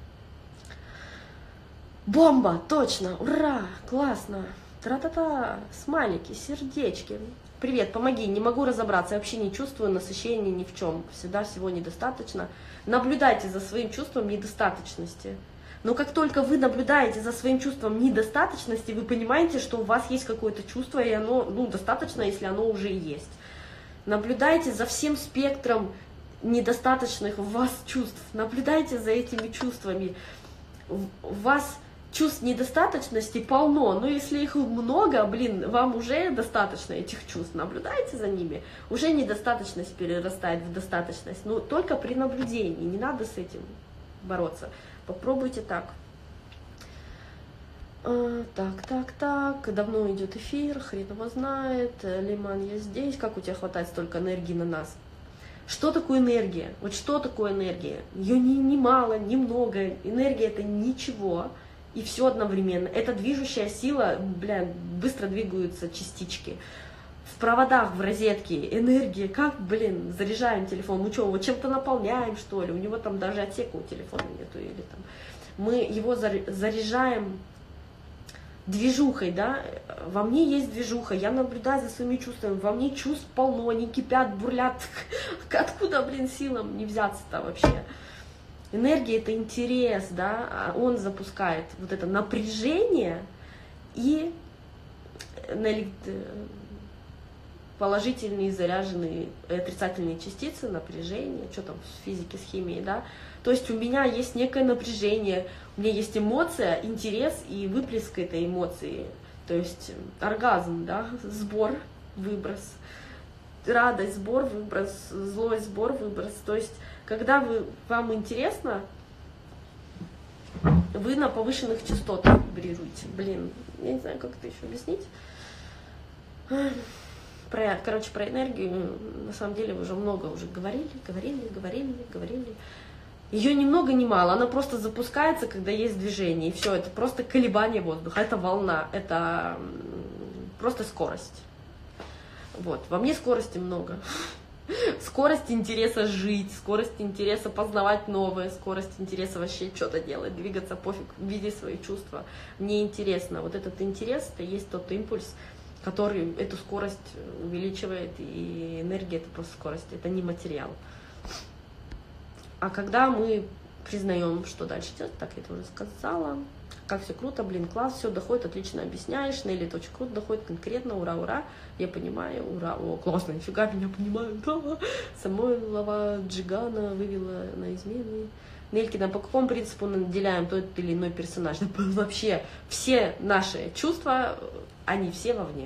Бомба! Точно! Ура! Классно! Тра-та-та! Смайлики, сердечки. Привет, помоги, не могу разобраться, я вообще не чувствую насыщения ни в чем. Всегда всего недостаточно. Наблюдайте за своим чувством недостаточности. Но как только вы наблюдаете за своим чувством недостаточности, вы понимаете, что у вас есть какое-то чувство, и оно, ну, достаточно, если оно уже есть. Наблюдайте за всем спектром недостаточных в вас чувств. Наблюдайте за этими чувствами. У вас чувств недостаточности полно, но если их много, блин, вам уже достаточно этих чувств. Наблюдайте за ними. Уже недостаточность перерастает в достаточность. Но только при наблюдении. Не надо с этим бороться. Попробуйте так. Так. Давно идет эфир, хрен его знает. Лиман, я здесь. Как у тебя хватает столько энергии на нас? Что такое энергия? Вот что такое энергия? Ее ни мало, ни много. Энергия это ничего. И все одновременно. Это движущая сила, бля, быстро двигаются частички. В проводах, в розетке энергия, как, блин, заряжаем телефон. Мы что, его чем-то наполняем, что ли? У него там даже отсека у телефона нету. Или там. Мы его заряжаем движухой, да, во мне есть движуха, я наблюдаю за своими чувствами, во мне чувств полно, они кипят, бурлят, откуда, блин, силам не взяться-то вообще? Энергия — это интерес, да, он запускает вот это напряжение и положительные заряженные отрицательные частицы, напряжение, что там в физике, с химией, да. То есть у меня есть некое напряжение, у меня есть эмоция, интерес и выплеск этой эмоции. То есть оргазм, да, сбор, выброс, радость, сбор, выброс, злость, сбор, выброс. То есть когда вам интересно, вы на повышенных частотах вибрируете. Блин, я не знаю, как это еще объяснить. Короче, про энергию, на самом деле, вы уже много уже говорили. Ее ни много ни мало, она просто запускается, когда есть движение, и все, это просто колебание воздуха, это волна, это просто скорость. Вот, во мне скорости много. Скорость интереса жить, скорость интереса познавать новое, скорость интереса вообще что-то делать, двигаться, пофиг, видеть свои чувства. Мне интересно. Вот этот интерес, это есть тот импульс, который эту скорость увеличивает, и энергия — это просто скорость, это не материал. А когда мы признаем, что дальше делать, так я это уже сказала, как все круто, блин, класс, все доходит, отлично объясняешь, Нелли, это очень круто, доходит конкретно, ура, ура, я понимаю, ура, о, классно, нифига, меня понимают, да. Самойлова Джигана вывела на измены. Нелькина, по какому принципу мы наделяем тот или иной персонаж? Вообще, все наши чувства, они все вовне.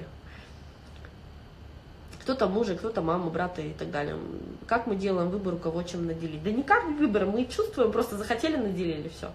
Кто-то мужа, кто-то мама, брата и так далее. Как мы делаем выбор, у кого чем наделить? Да никак не выбор, мы чувствуем, просто захотели, наделили, все.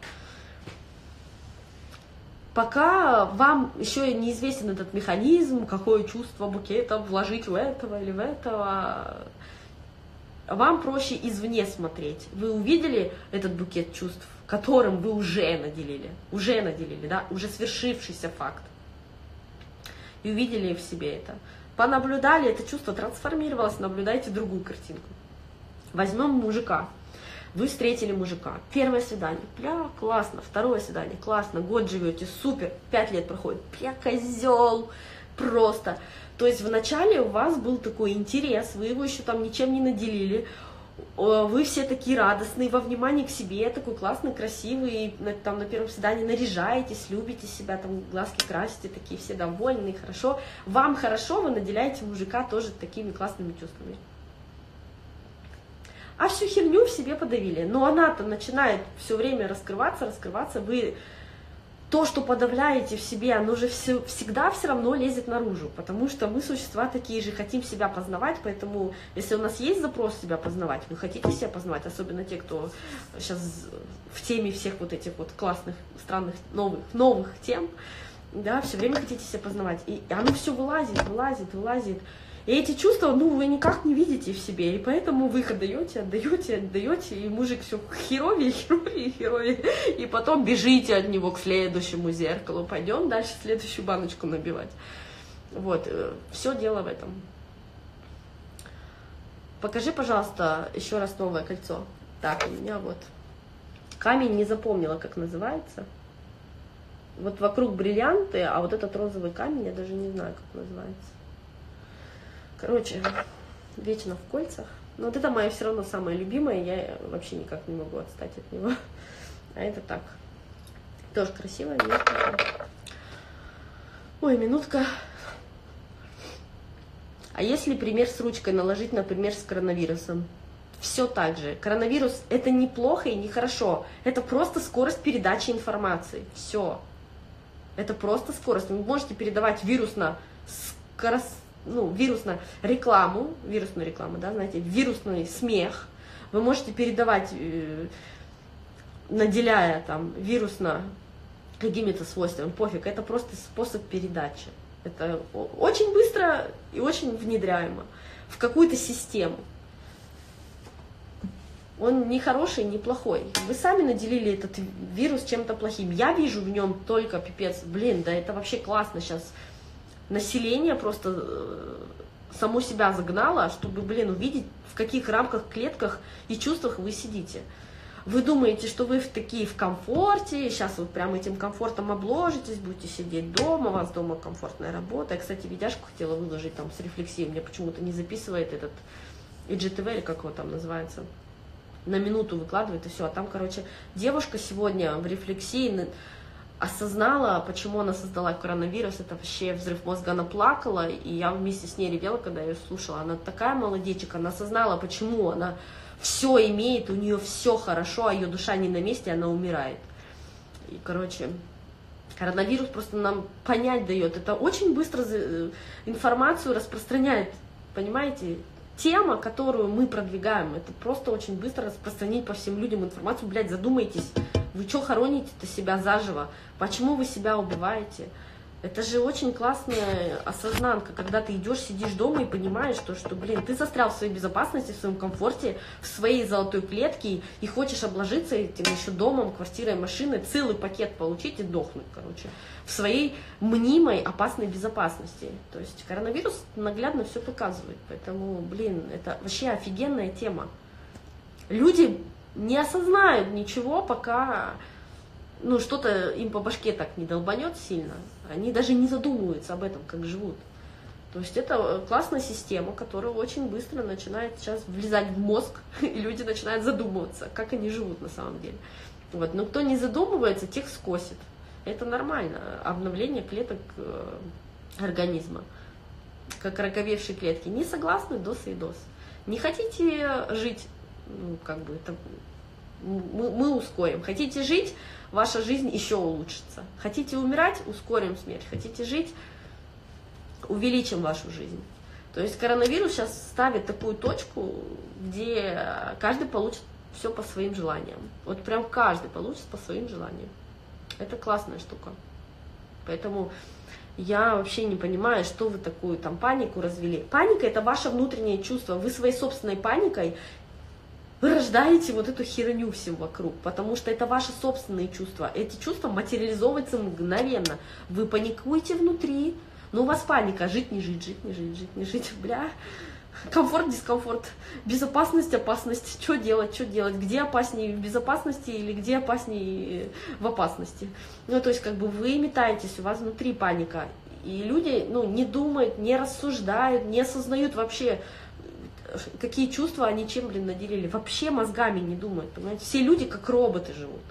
Пока вам еще неизвестен этот механизм, какое чувство букета вложить в этого или в этого, вам проще извне смотреть. Вы увидели этот букет чувств, которым вы уже наделили, да, уже свершившийся факт, и увидели в себе это. Понаблюдали, это чувство трансформировалось, наблюдайте другую картинку. Возьмем мужика. Вы встретили мужика. Первое свидание. Бля, классно. Второе свидание. Классно. Год живете. Супер. 5 лет проходит. Бля, козел. Просто. То есть вначале у вас был такой интерес, вы его еще там ничем не наделили. Вы все такие радостные, во внимании к себе, такой классный, красивый, там на первом свидании наряжаетесь, любите себя, там глазки красите, такие все довольные, хорошо. Вам хорошо, вы наделяете мужика тоже такими классными чувствами. А всю херню в себе подавили. Но она-то начинает все время раскрываться, вы то, что подавляете в себе, оно же всегда все равно лезет наружу, потому что мы существа такие же, хотим себя познавать, поэтому если у нас есть запрос себя познавать, вы хотите себя познавать, особенно те, кто сейчас в теме всех вот этих вот классных, странных, новых тем, да, все время хотите себя познавать, и оно все вылазит. И эти чувства, ну, вы никак не видите в себе, и поэтому вы их отдаете, и мужик все херовее, и потом бежите от него к следующему зеркалу, пойдем дальше следующую баночку набивать. Вот, все дело в этом. Покажи, пожалуйста, еще раз новое кольцо. Так, у меня вот камень, не запомнила, как называется. Вот вокруг бриллианты, а вот этот розовый камень, я даже не знаю, как называется. Короче, вечно в кольцах. Но вот это мое все равно самое любимое, я вообще никак не могу отстать от него. А это так. Тоже красивое, минутка. Ой, минутка. А если пример с ручкой наложить, например, с коронавирусом? Все так же. Коронавирус — это не плохо и не хорошо. Это просто скорость передачи информации. Все. Это просто скорость. Вы можете передавать вирусную рекламу, да, знаете, вирусный смех. Вы можете передавать, наделяя там вирусно какими-то свойствами, пофиг, это просто способ передачи. Это очень быстро и очень внедряемо в какую-то систему. Он не хороший, не плохой. Вы сами наделили этот вирус чем-то плохим. Я вижу в нем только пипец. Блин, да это вообще классно сейчас. Население просто само себя загнало, чтобы, блин, увидеть, в каких рамках, клетках и чувствах вы сидите. Вы думаете, что вы такие в комфорте, сейчас вот прям этим комфортом обложитесь, будете сидеть дома, у вас дома комфортная работа. Я, кстати, видяшку хотела выложить там с рефлексией, мне почему-то не записывает этот IGTV, или как его там называется, на минуту выкладывает, и все. А там, короче, девушка сегодня в рефлексии осознала, почему она создала коронавирус, это вообще взрыв мозга, она плакала, и я вместе с ней ревела, когда ее слушала. Она такая молодечек, она осознала, почему она все имеет, у нее все хорошо, а ее душа не на месте, она умирает. И, короче, коронавирус просто нам понять дает, это очень быстро информацию распространяет, понимаете? Тема, которую мы продвигаем, это просто очень быстро распространить по всем людям информацию. Блядь, задумайтесь, вы что хороните-то себя заживо? Почему вы себя убиваете? Это же очень классная осознанка, когда ты идешь, сидишь дома и понимаешь, что, блин, ты застрял в своей безопасности, в своем комфорте, в своей золотой клетке и хочешь обложиться этим еще домом, квартирой, машиной, целый пакет получить и дохнуть, короче, в своей мнимой опасной безопасности. То есть коронавирус наглядно все показывает, поэтому, блин, это вообще офигенная тема. Люди не осознают ничего, пока что-то им по башке так не долбанет сильно. Они даже не задумываются об этом, как живут. То есть это классная система, которая очень быстро начинает сейчас влезать в мозг, и люди начинают задумываться, как они живут на самом деле. Вот. Но кто не задумывается, тех скосит. Это нормально. Обновление клеток организма, как раковевшие клетки. Не согласны, дос и дос. Не хотите жить, это мы ускорим. Хотите жить, ваша жизнь еще улучшится. Хотите умирать, ускорим смерть. Хотите жить, увеличим вашу жизнь. То есть коронавирус сейчас ставит такую точку, где каждый получит все по своим желаниям. Вот прям каждый получит по своим желаниям. Это классная штука. Поэтому я вообще не понимаю, что вы такую там панику развели. Паника — это ваше внутреннее чувство. Вы своей собственной паникой вы рождаете вот эту херню всем вокруг, потому что это ваши собственные чувства. Эти чувства материализовываются мгновенно. Вы паникуете внутри, но у вас паника. Жить, не жить, жить, не жить, жить, не жить. Бля. Комфорт, дискомфорт, безопасность, опасность. Что делать, где опаснее в безопасности или где опаснее в опасности. То есть вы метаетесь, у вас внутри паника. И люди не думают, не рассуждают, не осознают вообще, какие чувства они чем, наделили. Вообще мозгами не думают, понимаете? Все люди как роботы живут.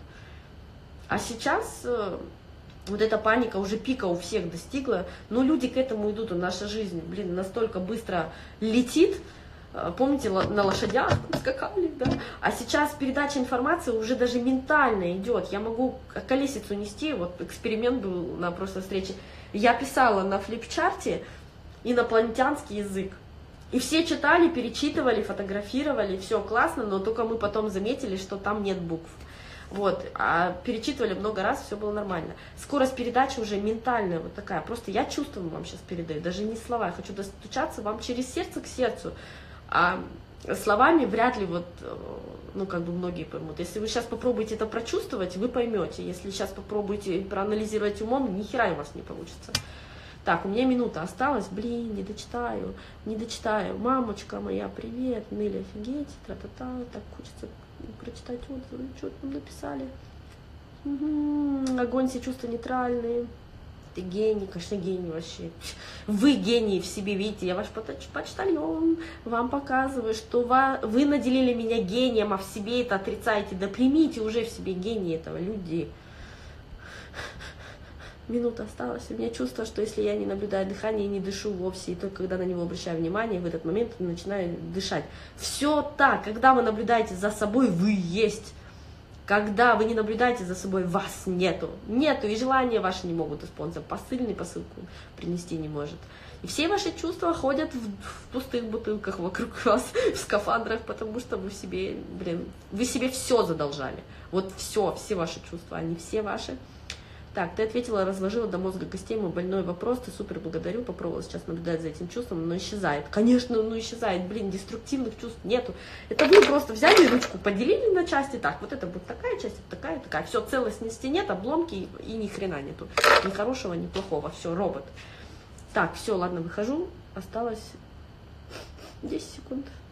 А сейчас вот эта паника уже пика у всех достигла, но люди к этому идут, и наша жизнь, настолько быстро летит. Помните, на лошадях скакали, да? А сейчас передача информации уже даже ментально идет. Я могу колесицу нести, вот эксперимент был на прошлой встрече. Я писала на флипчарте инопланетянский язык. И все читали, перечитывали, фотографировали, все классно, но только мы потом заметили, что там нет букв. Вот, а перечитывали много раз, все было нормально. Скорость передачи уже ментальная вот такая, просто я чувствую вам сейчас передаю, даже не слова, я хочу достучаться вам через сердце к сердцу, а словами вряд ли многие поймут. Если вы сейчас попробуете это прочувствовать, вы поймете, если сейчас попробуете проанализировать умом, ни хера у вас не получится. Так, у меня минута осталась, не дочитаю. Мамочка моя, привет, Нелли, офигеть, тра-та-та, так хочется прочитать отзывы, что там написали. Огонь, все чувства нейтральные. Ты гений, конечно, гений вообще. Вы гений в себе, видите, я ваш почтальон, вам показываю, что вы наделили меня гением, а в себе это отрицаете. Да примите уже в себе гений этого, люди. Минута осталась. У меня чувство, что если я не наблюдаю дыхание, не дышу вовсе, и только когда на него обращаю внимание, в этот момент начинаю дышать. Все так. Когда вы наблюдаете за собой, вы есть. Когда вы не наблюдаете за собой, вас нету. Нету, и желания ваши не могут исполниться. Посыльный посылку принести не может. И все ваши чувства ходят в пустых бутылках вокруг вас, в скафандрах, потому что вы себе, вы себе все задолжали. Вот все ваши чувства, они все ваши. Так, ты ответила, разложила до мозга костей мой больной вопрос, ты супер благодарю, попробовала сейчас наблюдать за этим чувством, но исчезает. Конечно, исчезает, деструктивных чувств нету. Это вы просто взяли ручку, поделили на части, так, вот это будет такая часть, такая, все, целостности нет, обломки и ни хрена нету. Ни хорошего, ни плохого, все, робот. Так, все, ладно, выхожу, осталось 10 секунд.